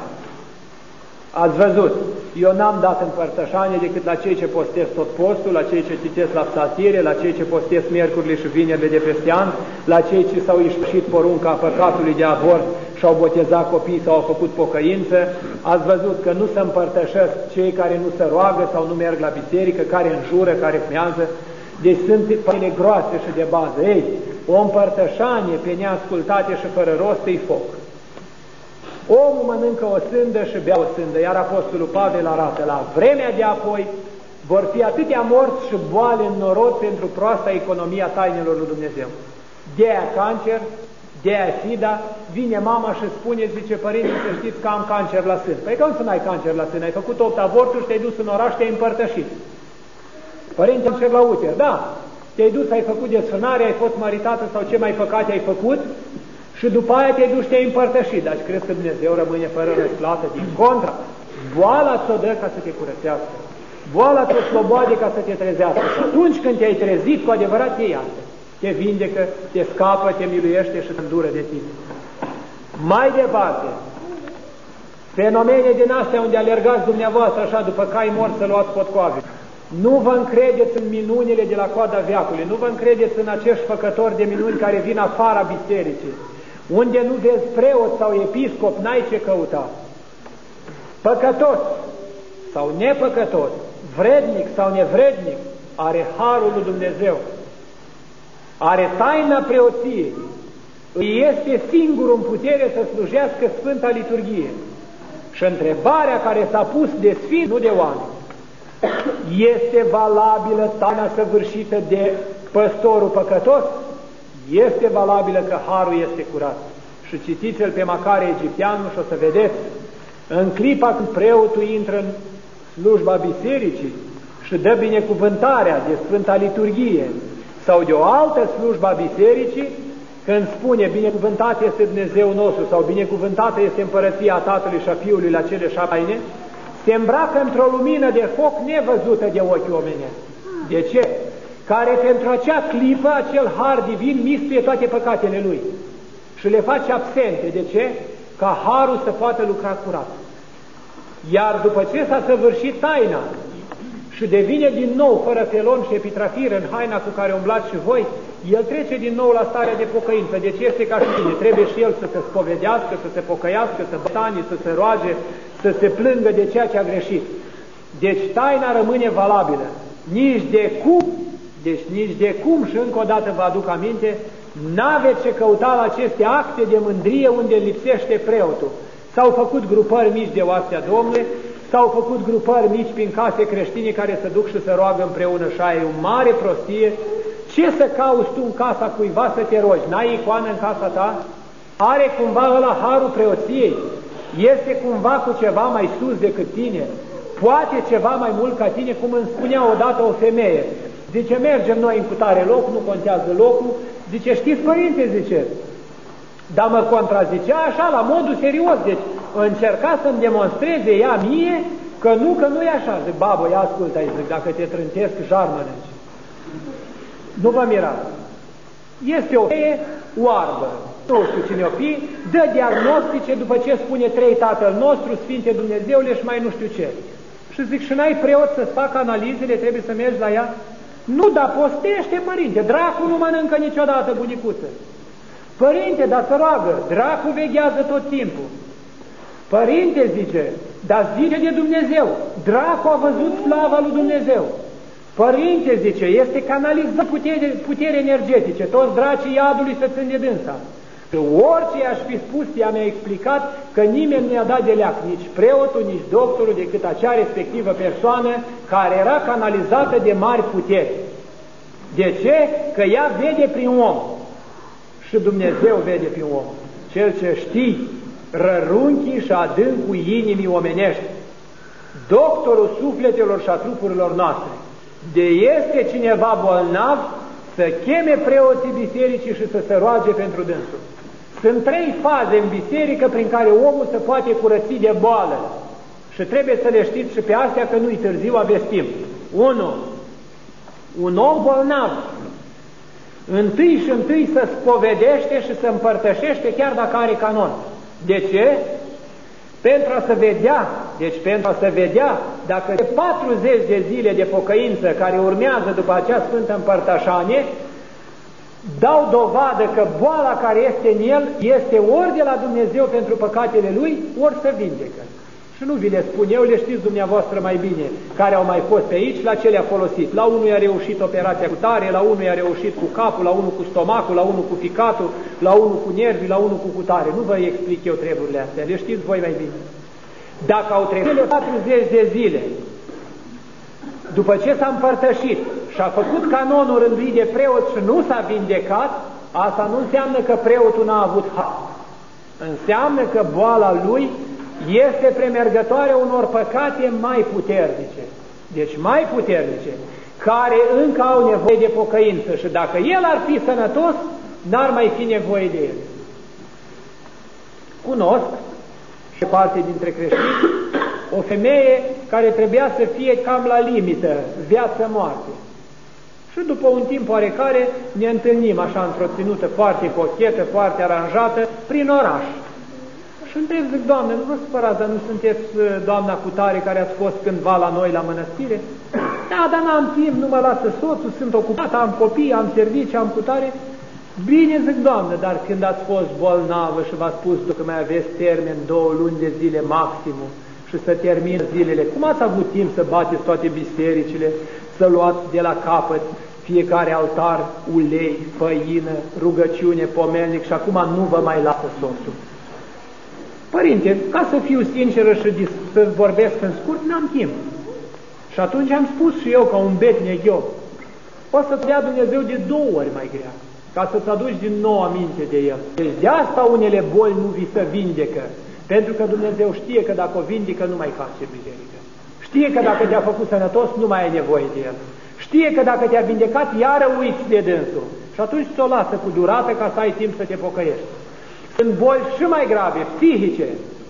Ați văzut, eu n-am dat împărtășanie decât la cei ce postesc tot postul, la cei ce citesc la psaltire, la cei ce postesc miercurile și vinerile de peste an, la cei ce s-au ișpșit porunca păcatului de avort și au botezat copii sau au făcut pocăință. Ați văzut că nu se împărtășesc cei care nu se roagă sau nu merg la biserică, care înjură, care fumează. Deci sunt păile groase și de bază. Ei, o împărtășanie pe neascultate și fără rost e foc. Omul mănâncă o sândă și bea o sândă, iar Apostolul Pavel arată: la vremea de apoi vor fi atâtea morți și boale în norod pentru proasta economia tainelor lui Dumnezeu. De-aia cancer, de-aia sida, vine mama și spune, zice, părinții, să știți că am cancer la sân. Păi cum să n-ai cancer la sân? Ai făcut opt avorturi și te-ai dus în oraș, te-ai împărtășit. Părinte, cancer la uter, da, te-ai dus, ai făcut desfrânare, ai fost maritată sau ce mai păcate ai făcut și după aia te-ai dus și te-ai împărtășit. Dar crezi că Dumnezeu rămâne fără răsplată? Din contra, boala ți-o dă ca să te curățească, boala ți-o sloboade ca să te trezească. Și atunci când te-ai trezit, cu adevărat te iasă, te vindecă, te scapă, te miluiește și te îndură de tine. Mai departe, fenomene din astea unde alergați dumneavoastră așa după cai morți să luați potcoave. Nu vă încredeți în minunile de la coada veacului, nu vă încredeți în acești făcători de minuni care vin afara bisericii. Unde nu vezi preot sau episcop, n-ai ce căuta. Păcătos sau nepăcătos, vrednic sau nevrednic, are harul lui Dumnezeu, are taina preoției, îi este singur în putere să slujească Sfânta Liturghie. Și întrebarea care s-a pus de sfinți, nu de oameni: este valabilă taina săvârșită de păstorul păcătos? Este valabilă că harul este curat. Și citiți-l pe Macare Egipteanul și o să vedeți, în clipa când preotul intră în slujba bisericii și dă binecuvântarea de Sfânta Liturghie sau de o altă slujba bisericii, când spune binecuvântat este Dumnezeu nostru sau binecuvântată este împărăția Tatălui și a Fiului la cele șapte taine, se îmbracă într-o lumină de foc nevăzută de ochii omenesc. De ce? Care pentru acea clipă, acel har divin mistuie toate păcatele lui și le face absente. De ce? Ca harul să poată lucra curat. Iar după ce s-a săvârșit taina și devine din nou fără felon și epitrafiră în haina cu care umblați și voi, el trece din nou la starea de pocăință. Deci este ca și tine, trebuie și el să se spovedească, să se pocăiască, să bătanie, să se roage, să se plângă de ceea ce a greșit. Deci taina rămâne valabilă. Nici de cum, deci nici de cum, și încă o dată vă aduc aminte, n-aveți ce căuta la aceste acte de mândrie unde lipsește preotul. S-au făcut grupări mici de oastea Domnului, s-au făcut grupări mici prin case creștine care se duc și se roagă împreună și aia e o mare prostie. Ce să cauți tu în casa cuiva să te rogi? N-ai icoană în casa ta? Are cumva ăla harul preoției? Este cumva cu ceva mai sus decât tine? Poate ceva mai mult ca tine, cum îmi spunea odată o femeie. Zice, mergem noi în cutare loc, nu contează locul. Zice, știți, părinte, zice, dar mă contrazicea așa, la modul serios, deci încerca să-mi demonstreze ea mie că nu, că nu e așa. Zic, babă, ia ascultă aici, zic, dacă te trântesc, jar mănânci. Nu vă mirați. Este o feie oarbă, nu știu cine o fi, dă diagnostice după ce spune trei Tatăl nostru, Sfinte Dumnezeule și mai nu știu ce. Și zic, și n-ai preot să-ți facă analizele, trebuie să mergi la ea? Nu, dar postește, părinte, dracu nu mănâncă niciodată, bunicuță. Părinte, dar să roagă, dracu veghează tot timpul. Părinte, zice, dar zice de Dumnezeu, dracu a văzut slava lui Dumnezeu. Părinte, zice, este canalizat putere, putere energetice, toți dracii iadului să țin de dânsa. Că orice aș fi spus, ea mi-a explicat că nimeni nu i-a dat de leac, nici preotul, nici doctorul, decât acea respectivă persoană care era canalizată de mari puteri. De ce? Că ea vede prin om. Și Dumnezeu vede prin om. Cel ce știi rărunchii și adâncul inimii omenești. Doctorul sufletelor și a trupurilor noastre. De este cineva bolnav, să cheme preoții bisericii și să se roage pentru dânsul. Sunt trei faze în biserică prin care omul se poate curăți de boală. Și trebuie să le știți și pe astea, că nu-i târziu, aveți timp. unu. Un om bolnav întâi și întâi să spovedește și să împărtășește chiar dacă are canon. De ce? Pentru a se vedea, deci pentru a se vedea dacă de patruzeci de zile de pocăință care urmează după acea sfântă împărtășanie dau dovadă că boala care este în el este ori de la Dumnezeu pentru păcatele lui, ori să vindecă. Și nu vi le spun eu, le știți dumneavoastră mai bine, care au mai fost pe aici, la ce le-a folosit. La unul a reușit operația cu tare, la unul a reușit cu capul, la unul cu stomacul, la unul cu ficatul, la unul cu nervii, la unul cu cutare. Nu vă explic eu treburile astea, le știți voi mai bine. Dacă au trecut patruzeci de zile, după ce s-a împărtășit și a făcut canonul rânduit de preot și nu s-a vindecat, asta nu înseamnă că preotul n-a avut har. Înseamnă că boala lui este premergătoare unor păcate mai puternice, deci mai puternice, care încă au nevoie de pocăință și dacă el ar fi sănătos, n-ar mai fi nevoie de el. Cunosc și parte dintre creștini o femeie care trebuia să fie cam la limită, viață-moarte. Și după un timp oarecare ne întâlnim așa într-o ținută foarte cochetă, foarte aranjată, prin oraș. Și întreb, zic, Doamne, nu vă supărați, dar nu sunteți doamna cutare care ați fost cândva la noi la mănăstire? Da, dar n-am timp, nu mă lasă soțul, sunt ocupată, am copii, am servici, am cutare. Bine, zic, Doamne, dar când ați fost bolnavă și v-ați spus că mai aveți termen două luni de zile maximum și să termină zilele, cum ați avut timp să bateți toate bisericile, să luați de la capăt fiecare altar, ulei, făină, rugăciune, pomelnic și acum nu vă mai lasă soțul? Părinte, ca să fiu sinceră și să vorbesc în scurt, n-am timp. Și atunci am spus și eu, ca un betnic eu, o să-ți dea Dumnezeu de două ori mai grea, ca să-ți aduci din nou aminte de El. Deci de asta unele boli nu vi se vindecă, pentru că Dumnezeu știe că dacă o vindică nu mai face biserică. Știe că dacă te-a făcut sănătos nu mai ai nevoie de El. Știe că dacă te-a vindecat, iară uiți de dânsul. Și atunci ți-o lasă cu durată ca să ai timp să te pocăiești. Sunt boli și mai grave, psihice.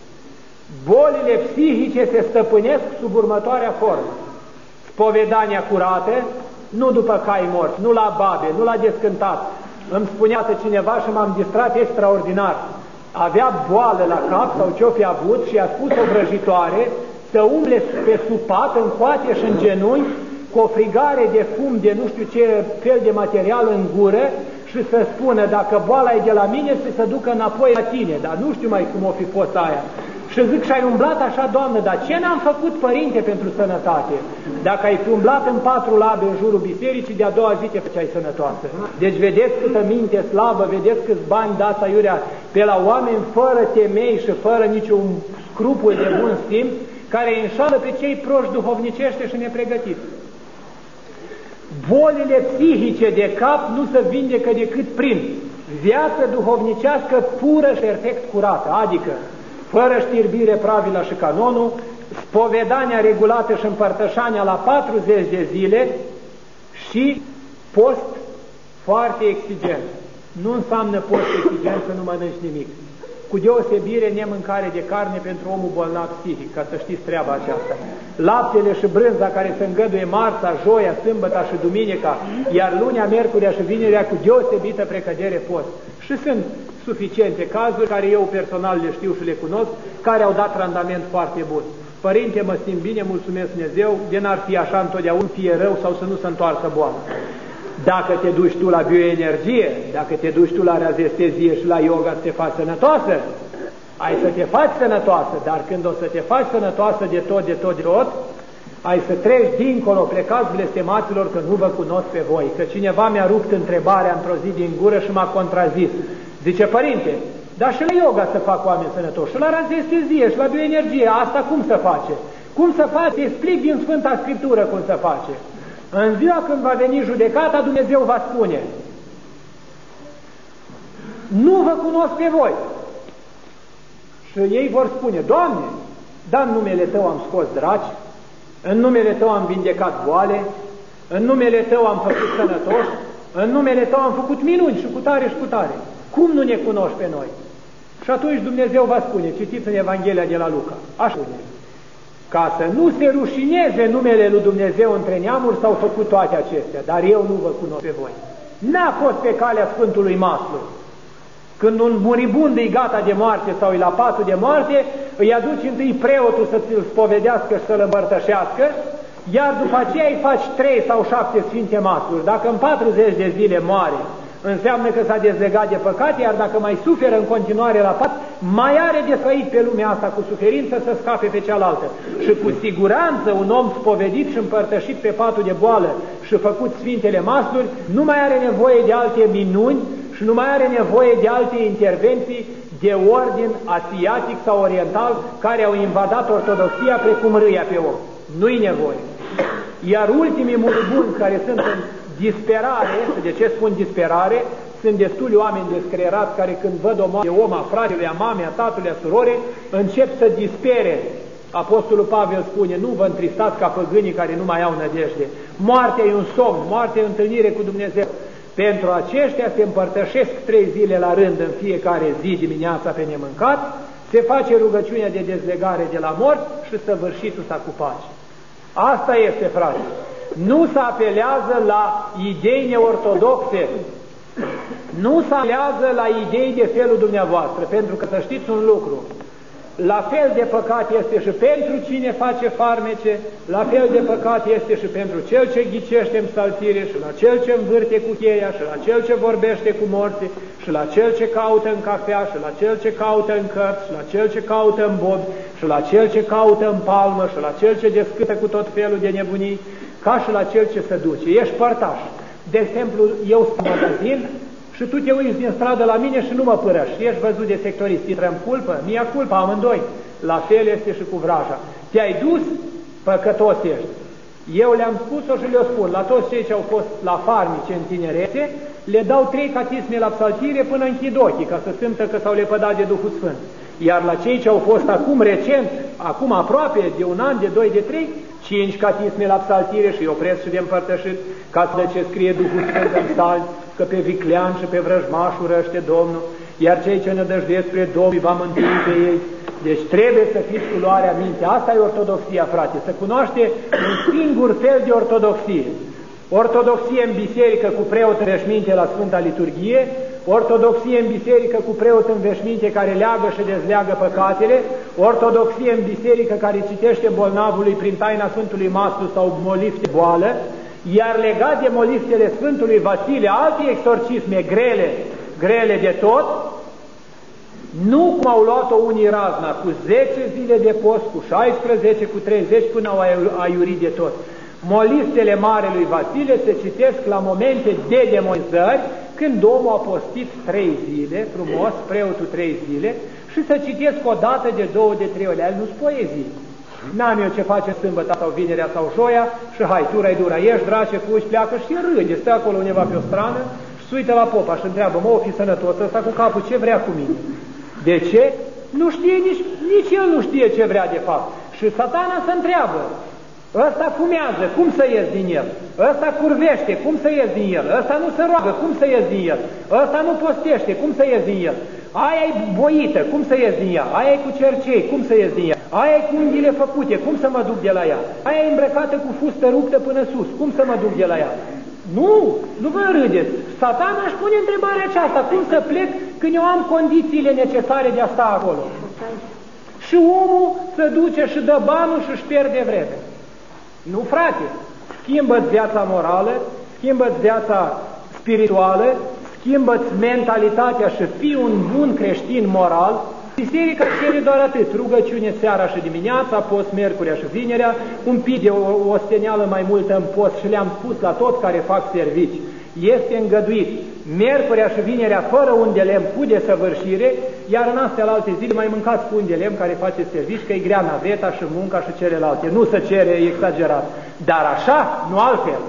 Bolile psihice se stăpânesc sub următoarea formă. Spovedania curată, nu după cai morți, nu la babe, nu la descântat. Îmi spunea cineva și m-am distrat extraordinar. Avea boală la cap sau ce-o fi avut și a spus o vrăjitoare să umble pe supat, în coate și în genunchi, cu o frigare de fum de nu știu ce fel de material în gură și să spună, dacă boala e de la mine, să se ducă înapoi la tine, dar nu știu mai cum o fi fost aia. Și zic, și ai umblat așa, Doamnă, dar ce n-am făcut, Părinte, pentru sănătate? Dacă ai fi umblat în patru labe în jurul bisericii, de-a doua zi te făceai sănătoasă. Deci vedeți câtă minte slabă, vedeți câți bani dați aiurea pe la oameni fără temei și fără niciun scrupul de bun simț, care înșală pe cei proști duhovnicește și nepregătiți. Bolile psihice de cap nu se vindecă decât prin viață duhovnicească pură și perfect curată, adică fără știrbire, pravila și canonul, spovedania regulată și împărtășania la patruzeci de zile și post foarte exigent. Nu înseamnă post exigent să nu mănânci nimic. Cu deosebire nemâncare de carne pentru omul bolnav psihic, ca să știți treaba aceasta. Laptele și brânza care se îngăduie marța, joia, sâmbăta și duminica, iar lunea, miercurea și vinerea cu deosebită precădere post. Și sunt suficiente cazuri care eu personal le știu și le cunosc, care au dat randament foarte bun. Părinte, mă simt bine, mulțumesc Dumnezeu, de n-ar fi așa întotdeauna, fie rău sau să nu se întoarcă boală. Dacă te duci tu la bioenergie, dacă te duci tu la razestezie și la yoga să te faci sănătoasă, ai să te faci sănătoasă, dar când o să te faci sănătoasă de tot, de tot, de tot, ai să treci dincolo, plecați blestemaților că nu vă cunosc pe voi, că cineva mi-a rupt întrebarea într-o zi din gură și m-a contrazis. Zice, părinte, dar și la yoga să fac oameni sănătoși, și la razestezie, și la bioenergie, asta cum se face? Cum se face? Explic din Sfânta Scriptură cum se face. În ziua când va veni judecata, Dumnezeu va spune, nu vă cunosc pe voi. Și ei vor spune, Doamne, dar în numele Tău am scos draci, în numele Tău am vindecat boale, în numele Tău am făcut sănătoși, în numele Tău am făcut minuni și cu tare și cu tare. Cum nu ne cunoști pe noi? Și atunci Dumnezeu va spune, citiți în Evanghelia de la Luca, așa spune, ca să nu se rușineze numele lui Dumnezeu între neamuri, s-au făcut toate acestea, dar eu nu vă cunosc pe voi. N-a fost pe calea Sfântului Maslu. Când un muribund e gata de moarte sau e la patul de moarte, îi aduci întâi preotul să ți-l spovedească și să-l împărtășească, iar după aceea îi faci trei sau șapte sfinte masluri. Dacă în patruzeci de zile moare, înseamnă că s-a dezlegat de păcat, iar dacă mai suferă în continuare la pat, mai are de trăit pe lumea asta cu suferință să scape pe cealaltă. Și cu siguranță un om spovedit și împărtășit pe patul de boală și făcut sfintele masluri, nu mai are nevoie de alte minuni și nu mai are nevoie de alte intervenții de ordin asiatic sau oriental care au invadat ortodoxia precum râia pe om. Nu-i nevoie. Iar ultimii muribunzi care sunt în disperare, de ce spun disperare, sunt destuli oameni descreierați care când văd o moarte de om, a fratelui, a mamei, a tatălui, a surorii, încep să dispere. Apostolul Pavel spune, nu vă întristați ca păgânii care nu mai au nădejde. Moartea e un somn, moartea e o întâlnire cu Dumnezeu. Pentru aceștia se împărtășesc trei zile la rând în fiecare zi dimineața pe nemâncat, se face rugăciunea de dezlegare de la mort și săvârșitul s-a cu pace. Asta este, frate. Nu se apelează la idei neortodoxe, nu se apelează la idei de felul dumneavoastră, pentru că să știți un lucru, la fel de păcat este și pentru cine face farmece, la fel de păcat este și pentru cel ce ghicește în psaltire, și la cel ce învârte cu cheia, și la cel ce vorbește cu morții, și la cel ce caută în cafea, și la cel ce caută în cărți, și la cel ce caută în bob, și la cel ce caută în palmă, și la cel ce descâtă cu tot felul de nebunii, ca și la cel ce se duce. Ești părtaș. De exemplu, eu sunt în magazin și tu te uiți din stradă la mine și nu mă părăși. Ești văzut de sectorist, intră în culpă, mi-a culpă amândoi. La fel este și cu vraja. Te-ai dus, păcătos ești. Eu le-am spus-o și le-o spun. La toți cei ce au fost la farmice în tinerețe, le dau trei catisme la psaltire până închid ochii, ca să simtă că s-au lepădat de Duhul Sfânt. Iar la cei ce au fost acum recent, acum aproape de un an, de doi, de trei, cinci catisme la psaltire și opresc și de împărtășit, ca să ce scrie Duhul Sfânt în psalmi, că pe viclean și pe vrăjmaș urăște Domnul, iar cei ce nădăjduiesc spre Domnul va mântui pe ei. Deci trebuie să fiți cu luarea minte. Asta e ortodoxia, frate, să cunoaște un singur fel de ortodoxie. Ortodoxie în biserică cu preot în veșminte la Sfânta Liturghie, ortodoxie în biserică cu preot în veșminte care leagă și dezleagă păcatele, ortodoxie în biserică care citește bolnavului prin taina Sfântului Maslu sau molifte boală, iar legat de moliftele Sfântului Vasile, alte exorcisme grele, grele de tot, nu cum au luat-o unii razna, cu zece zile de post, cu șaisprezece, cu treizeci, până au aiurit de tot. Moliftele Marelui Vasile se citesc la momente de demonizări, când omul a postit trei zile, frumos, preotul trei zile, și să citesc o dată de două, de trei ori. Nu-s poezii. N-am eu ce face sâmbătă sau vinerea sau joia și hai, tura-i dura, ești, drace, fugi, pleacă și râde, stă acolo undeva pe o strană și se uită la popa și întreabă, mă, o fi sănătos ăsta cu capul, ce vrea cu mine? De ce? Nu știe, nici, nici el nu știe ce vrea de fapt. Și Satana se întreabă, Ăsta fumează, cum să ies din el? Ăsta curvește, cum să ies din el? Ăsta nu se roagă, cum să ies din el? Ăsta nu postește, cum să ies din el? Aia e boită, cum să ies din ea? Aia e cu cercei, cum să ies din ea? Aia e cu unghiile făcute, cum să mă duc de la ea? Aia e îmbrăcată cu fustă ruptă până sus, cum să mă duc de la ea? Nu, nu vă râdeți. Satana își pune întrebarea aceasta, cum să plec când eu am condițiile necesare de a sta acolo? Și omul se duce și dă banul și își pierde vreme. Nu, frate, schimbă-ți viața morală, schimbă-ți viața spirituală, schimbă-ți mentalitatea și fii un bun creștin moral. Biserica cere doar atât, rugăciune seara și dimineața, post miercurea și vinerea, un pic de o osteneală mai multă în post și le-am spus la toți care fac servici. Este îngăduit miercurea și vinerea fără un de lemn cu desăvârșire, iar în astea la alte zile mai mâncați cu un de lemn care face servici, că e grea naveta și munca și celelalte. Nu se cere exagerat, dar așa, nu altfel.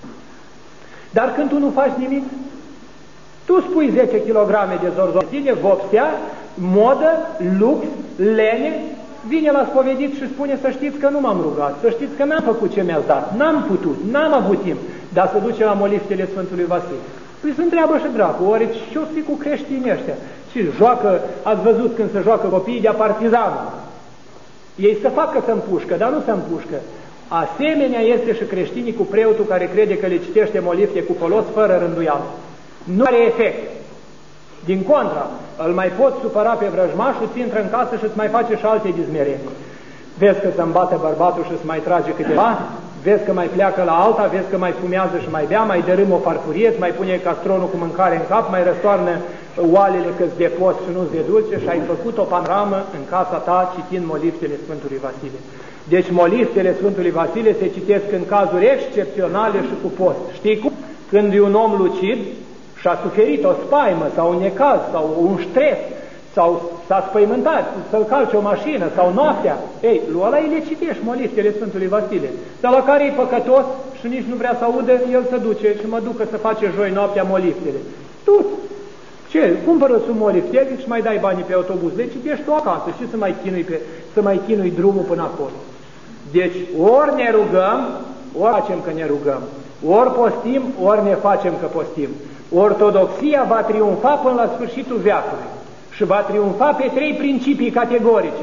Dar când tu nu faci nimic, tu spui zece kilograme de zorzor, tine vopsea, modă, lux, lene, vine la spovedit și spune să știți că nu m-am rugat, să știți că n-am făcut ce mi-ați dat, n-am putut, n-am avut timp, dar se duce la moliftele Sfântului Vasile. Păi se întreabă și dracu, ori ce-o fi cu creștinii ăștia? Și joacă, ați văzut când se joacă copiii de-a partizanul. Ei se fac că se împușcă, dar nu se împușcă. Asemenea este și creștinii cu preotul care crede că le citește molifte cu folos fără rânduială. Nu are efect. Din contra, îl mai poți supăra pe vrăjmașul, ți intră în casă și îți mai face și alte dizmereni. Vezi că se-mi bate bărbatul și îți mai trage câteva, vezi că mai pleacă la alta, vezi că mai fumează și mai bea, mai dărâmă o farfurie, îți mai pune castronul cu mâncare în cap, mai răstoarnă oalele că-ți de post și nu-ți de dulce și ai făcut o panoramă în casa ta citind moliftele Sfântului Vasile. Deci moliftele Sfântului Vasile se citesc în cazuri excepționale și cu post. Știi cum? Când e un om lucid și a suferit o spaimă sau un necaz sau un stres sau s-a spăimântat, să-l calce o mașină sau noaptea, ei, lui ăla îi le citești moliftele Sfântului Vasile. Dar la care e păcătos și nici nu vrea să audă, el se duce și mă ducă să face joi noaptea moliftele. Tu, ce? Cumpără-ți un moliftel și mai dai banii pe autobuz, le citești tu acasă și să mai chinui, pe, să mai chinui drumul până acolo. Deci, ori ne rugăm, ori facem că ne rugăm, ori postim, ori ne facem că postim. Ortodoxia va triumfa până la sfârșitul veacului și va triumfa pe trei principii categorice.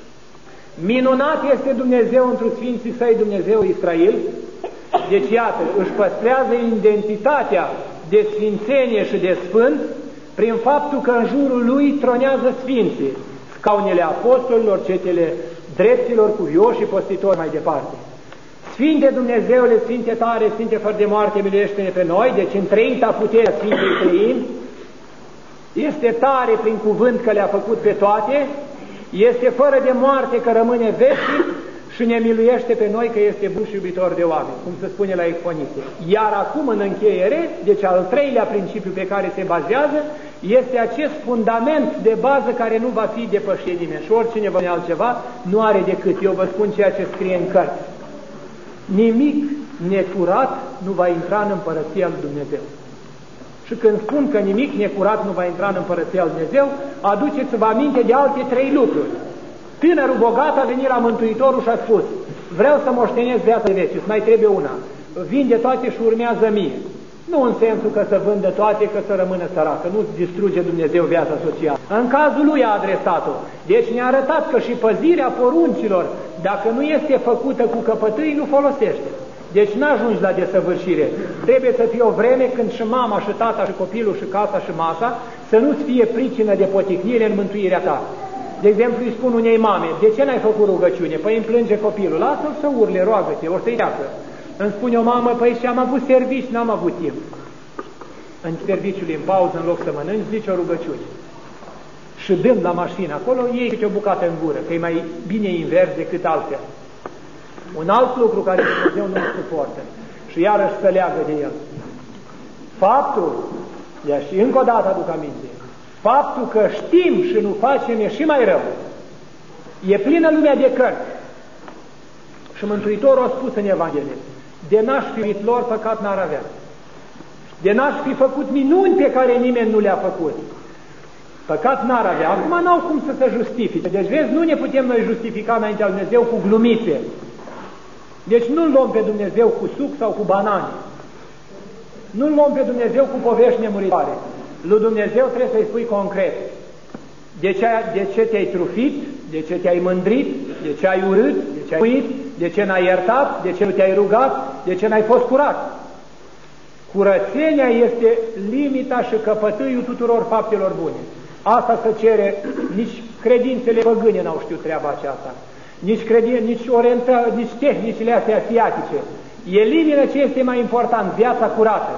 Minunat este Dumnezeu întru Sfinții Săi, Dumnezeu Israel. Deci, iată, își păstrează identitatea de sfințenie și de sfânt prin faptul că în jurul lui tronează sfinții, scaunele apostolilor, cetele dreptilor, cuvioși și postitori mai departe. Sfinte Dumnezeule, Sfinte tare, Sfinte fără de moarte, miluiește-ne pe noi. Deci în treita puterea Sfintei Trăimi, este tare prin cuvânt că le-a făcut pe toate, este fără de moarte că rămâne veșnic și ne miluiește pe noi că este bun și iubitor de oameni, cum se spune la Exponite. Iar acum în încheiere, deci al treilea principiu pe care se bazează, este acest fundament de bază care nu va fi depășit nimeni. Și oricine vă altceva nu are decât, eu vă spun ceea ce scrie în cărți. Nimic necurat nu va intra în Împărăția lui Dumnezeu. Și când spun că nimic necurat nu va intra în Împărăția lui Dumnezeu, aduceți-vă aminte de alte trei lucruri. Tânărul bogat a venit la Mântuitorul și a spus: vreau să moștenesc viața vecie, mai trebuie una. Vinde toate și urmează mie. Nu în sensul că să vândă toate, că să rămână săracă, nu-ți distruge Dumnezeu viața socială. În cazul lui a adresat-o. Deci ne-a arătat că și păzirea poruncilor, dacă nu este făcută cu căpătâi, nu folosește. Deci n-ajungi la desăvârșire. Trebuie să fie o vreme când și mama, și tata, și copilul, și casa, și masa să nu-ți fie pricină de poticnire în mântuirea ta. De exemplu, îi spun unei mame: de ce n-ai făcut rugăciune? Păi îmi plânge copilul. Lasă-l să urle, roagă-te, o să-i treacă. Îmi spune o mamă: păi și am avut servici, n-am avut timp. În serviciul, în pauză, în loc să mănânci, zici o rugăciune. Și dând la mașină acolo, iei câte o bucată în gură, că e mai bine invers decât altfel. Un alt lucru care Dumnezeu nu suportă și iarăși se leagă de el. Faptul, iar și încă o dată aduc aminte, faptul că știm și nu facem e și mai rău. E plină lumea de cărți. Și Mântuitorul a spus în Evanghelie: de n-aș fi lor, păcat n-ar avea. De n-aș fi făcut minuni pe care nimeni nu le-a făcut, păcat n-ar avea. Acum n-au cum să se justifice. Deci vezi, nu ne putem noi justifica înaintea lui Dumnezeu cu glumițe. Deci nu-L luăm pe Dumnezeu cu suc sau cu banane. Nu-L luăm pe Dumnezeu cu povești nemuritoare. Lui Dumnezeu trebuie să-i spui concret. De ce, de ce te-ai trufit? De ce te-ai mândrit? De ce ai urât? De ce ai uit? De ce n-ai iertat? De ce nu te-ai rugat? De ce n-ai fost curat? Curățenia este limita și căpătâiul tuturor faptelor bune. Asta se cere, nici credințele păgâne n-au știut treaba aceasta, nici, credin, nici, orienta, nici tehnicile astea asiatice. Elimină ce este mai important, viața curată.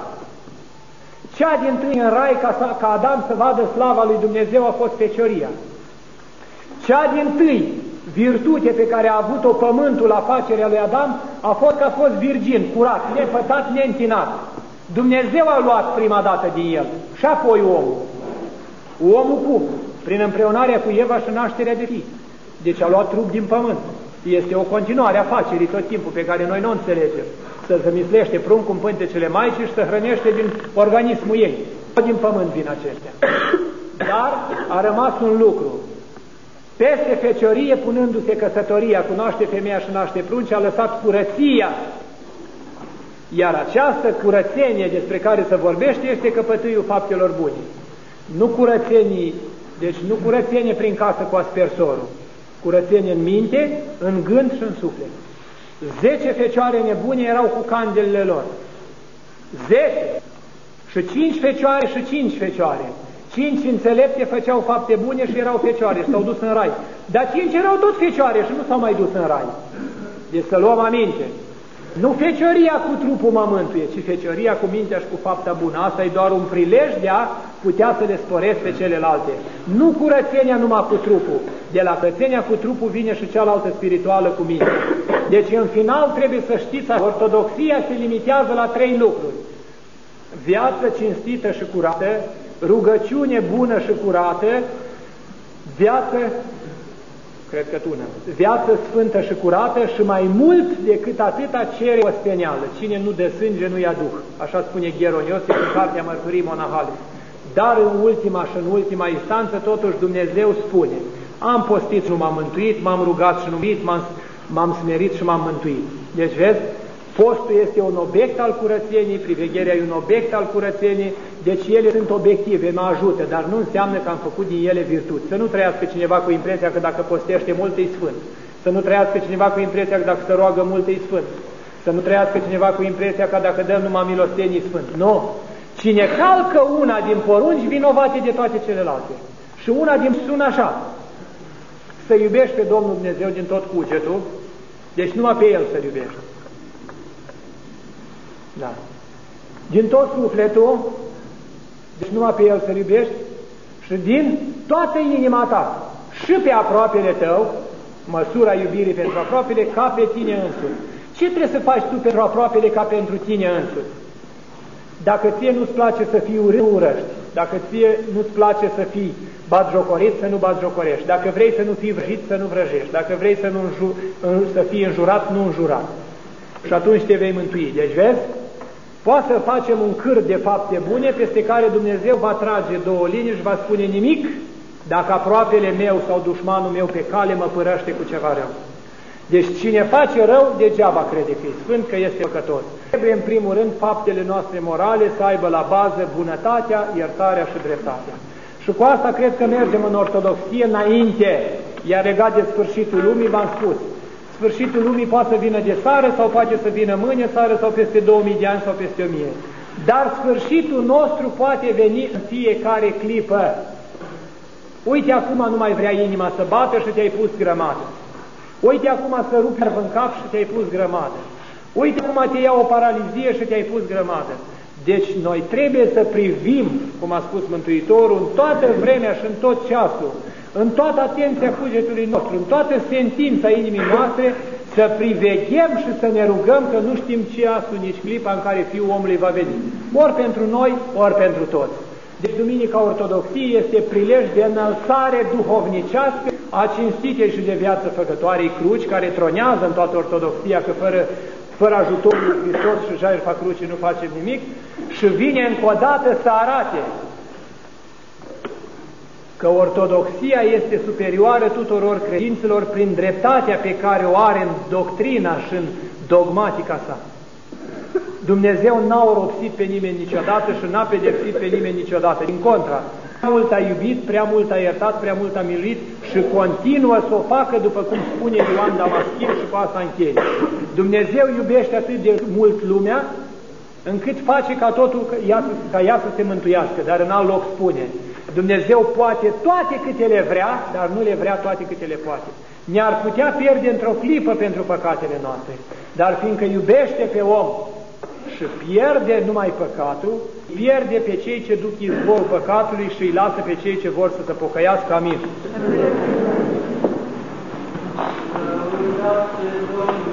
Cea din tâi în rai ca, ca Adam să vadă slava lui Dumnezeu a fost fecioria. Cea din tâi virtute pe care a avut-o pământul la facerea lui Adam a fost că a fost virgin, curat, nepătat, neîntinat. Dumnezeu a luat prima dată din el și apoi omul. Omul cum? Prin împreunarea cu Eva și nașterea de fii. Deci a luat trup din pământ. Este o continuare a facerii tot timpul pe care noi nu înțelegem. Să se mislește pruncul în pântecele Maicii și să hrănește din organismul ei. Tot din pământ vin aceștia. Dar a rămas un lucru. Peste feciorie, punându-se căsătoria, cunoaște femeia și naște prunci, a lăsat curăția. Iar această curățenie despre care se vorbește este căpătâiul faptelor bune. Nu curățenie, deci nu curățenie prin casă cu aspersorul, curățenie în minte, în gând și în suflet. Zece fecioare nebune erau cu candelele lor. Zece. Și cinci fecioare și cinci fecioare. Cinci înțelepte făceau fapte bune și erau fecioare și s-au dus în rai. Dar cinci erau tot fecioare și nu s-au mai dus în rai. Deci să luăm aminte. Nu fecioria cu trupul mă mântuie, ci fecioria cu mintea și cu fapta bună. Asta e doar un prilej de a putea să le sporesc pe celelalte. Nu curățenia numai cu trupul. De la curățenia cu trupul vine și cealaltă spirituală cu mintea. Deci în final trebuie să știți, ortodoxia se limitează la trei lucruri. Viață cinstită și curată, rugăciune bună și curată, viață, cred că tună, viață sfântă și curată și mai mult decât atâta cere osteneală. Cine nu dă sânge nu ia duh. Așa spune Gheronios în cartea Mărturii Monahale. Dar în ultima și în ultima instanță totuși Dumnezeu spune: am postit și nu m-am mântuit, m-am rugat și nu m-am m-am smerit și m-am mântuit. Deci vezi, postul este un obiect al curățenii, privegherea e un obiect al curățenii, deci ele sunt obiective, mă ajută, dar nu înseamnă că am făcut din ele virtuți. Să nu trăiască cineva cu impresia că dacă postește mult e sfânt. Să nu trăiască cineva cu impresia că dacă se roagă mult e sfânt. Să nu trăiască cineva cu impresia că dacă dăm numai milostenii sfânt. Nu! Cine calcă una din porunci, vinovate de toate celelalte. Și una din sună așa: să iubești pe Domnul Dumnezeu din tot cugetul, deci numai pe El să-L iubești. Da. Din tot sufletul, deci numai pe El să-L iubești, și din toată inima ta, și pe aproapele tău, măsura iubirii pentru aproapele, ca pe tine însuți. Ce trebuie să faci tu pentru aproapele ca pentru tine însuți? Dacă ție nu-ți place să fii urât, nu urăști. Dacă ție nu-ți place să fii batjocorit, să nu batjocorești. Dacă vrei să nu fii vrăjit, să nu vrăjești. Dacă vrei să, nu înju, să fii înjurat, nu înjura. Și atunci te vei mântui. Deci vezi, poate să facem un câr de fapte bune peste care Dumnezeu va trage două linii și va spune: nimic dacă aproapele meu sau dușmanul meu pe cale mă părăște cu ceva rău. Deci cine face rău, degeaba crede că e sfânt, că este păcătos. Trebuie în primul rând faptele noastre morale să aibă la bază bunătatea, iertarea și dreptatea. Și cu asta cred că mergem în ortodoxie înainte, iar legat de sfârșitul lumii v-am spus. Sfârșitul lumii poate să vină de sară sau poate să vină mâine sară sau peste două mii de ani sau peste o mie. Dar sfârșitul nostru poate veni în fiecare clipă. Uite, acum nu mai vrea inima să bată și te-ai pus grămadă. Uite, acum să rupi nerv în cap și te-ai pus grămadă. Uite, acum te ia o paralizie și te-ai pus grămadă. Deci noi trebuie să privim, cum a spus Mântuitorul, în toată vremea și în tot ceasul, în toată atenția cugetului nostru, în toată sentința inimii noastre, să priveghem și să ne rugăm, că nu știm ce asul nici clipa în care Fiul omului va veni. Ori pentru noi, ori pentru toți. Deci Duminica Ortodoxiei este prilej de înălțare duhovnicească a cinstitei și de viață făcătoarei cruci, care tronează în toată Ortodoxia, că fără, fără ajutorul lui Hristos și jertfa crucii nu facem nimic, și vine încă o dată să arate că Ortodoxia este superioară tuturor credințelor prin dreptatea pe care o are în doctrina și în dogmatica sa. Dumnezeu n-a oropsit pe nimeni niciodată și n-a pedepsit pe nimeni niciodată. Din contra, prea mult a iubit, prea mult a iertat, prea mult a miluit și continuă să o facă, după cum spune Ioan Damaschin, și cu asta încheie. Dumnezeu iubește atât de mult lumea, încât face ca totul ca, ca ea să se mântuiască, dar în alt loc spune: Dumnezeu poate toate câte le vrea, dar nu le vrea toate câte le poate. Ne-ar putea pierde într-o clipă pentru păcatele noastre, dar fiindcă iubește pe om și pierde numai păcatul, pierde pe cei ce duc izvorul păcatului și îi lasă pe cei ce vor să se pocăiască. Amin.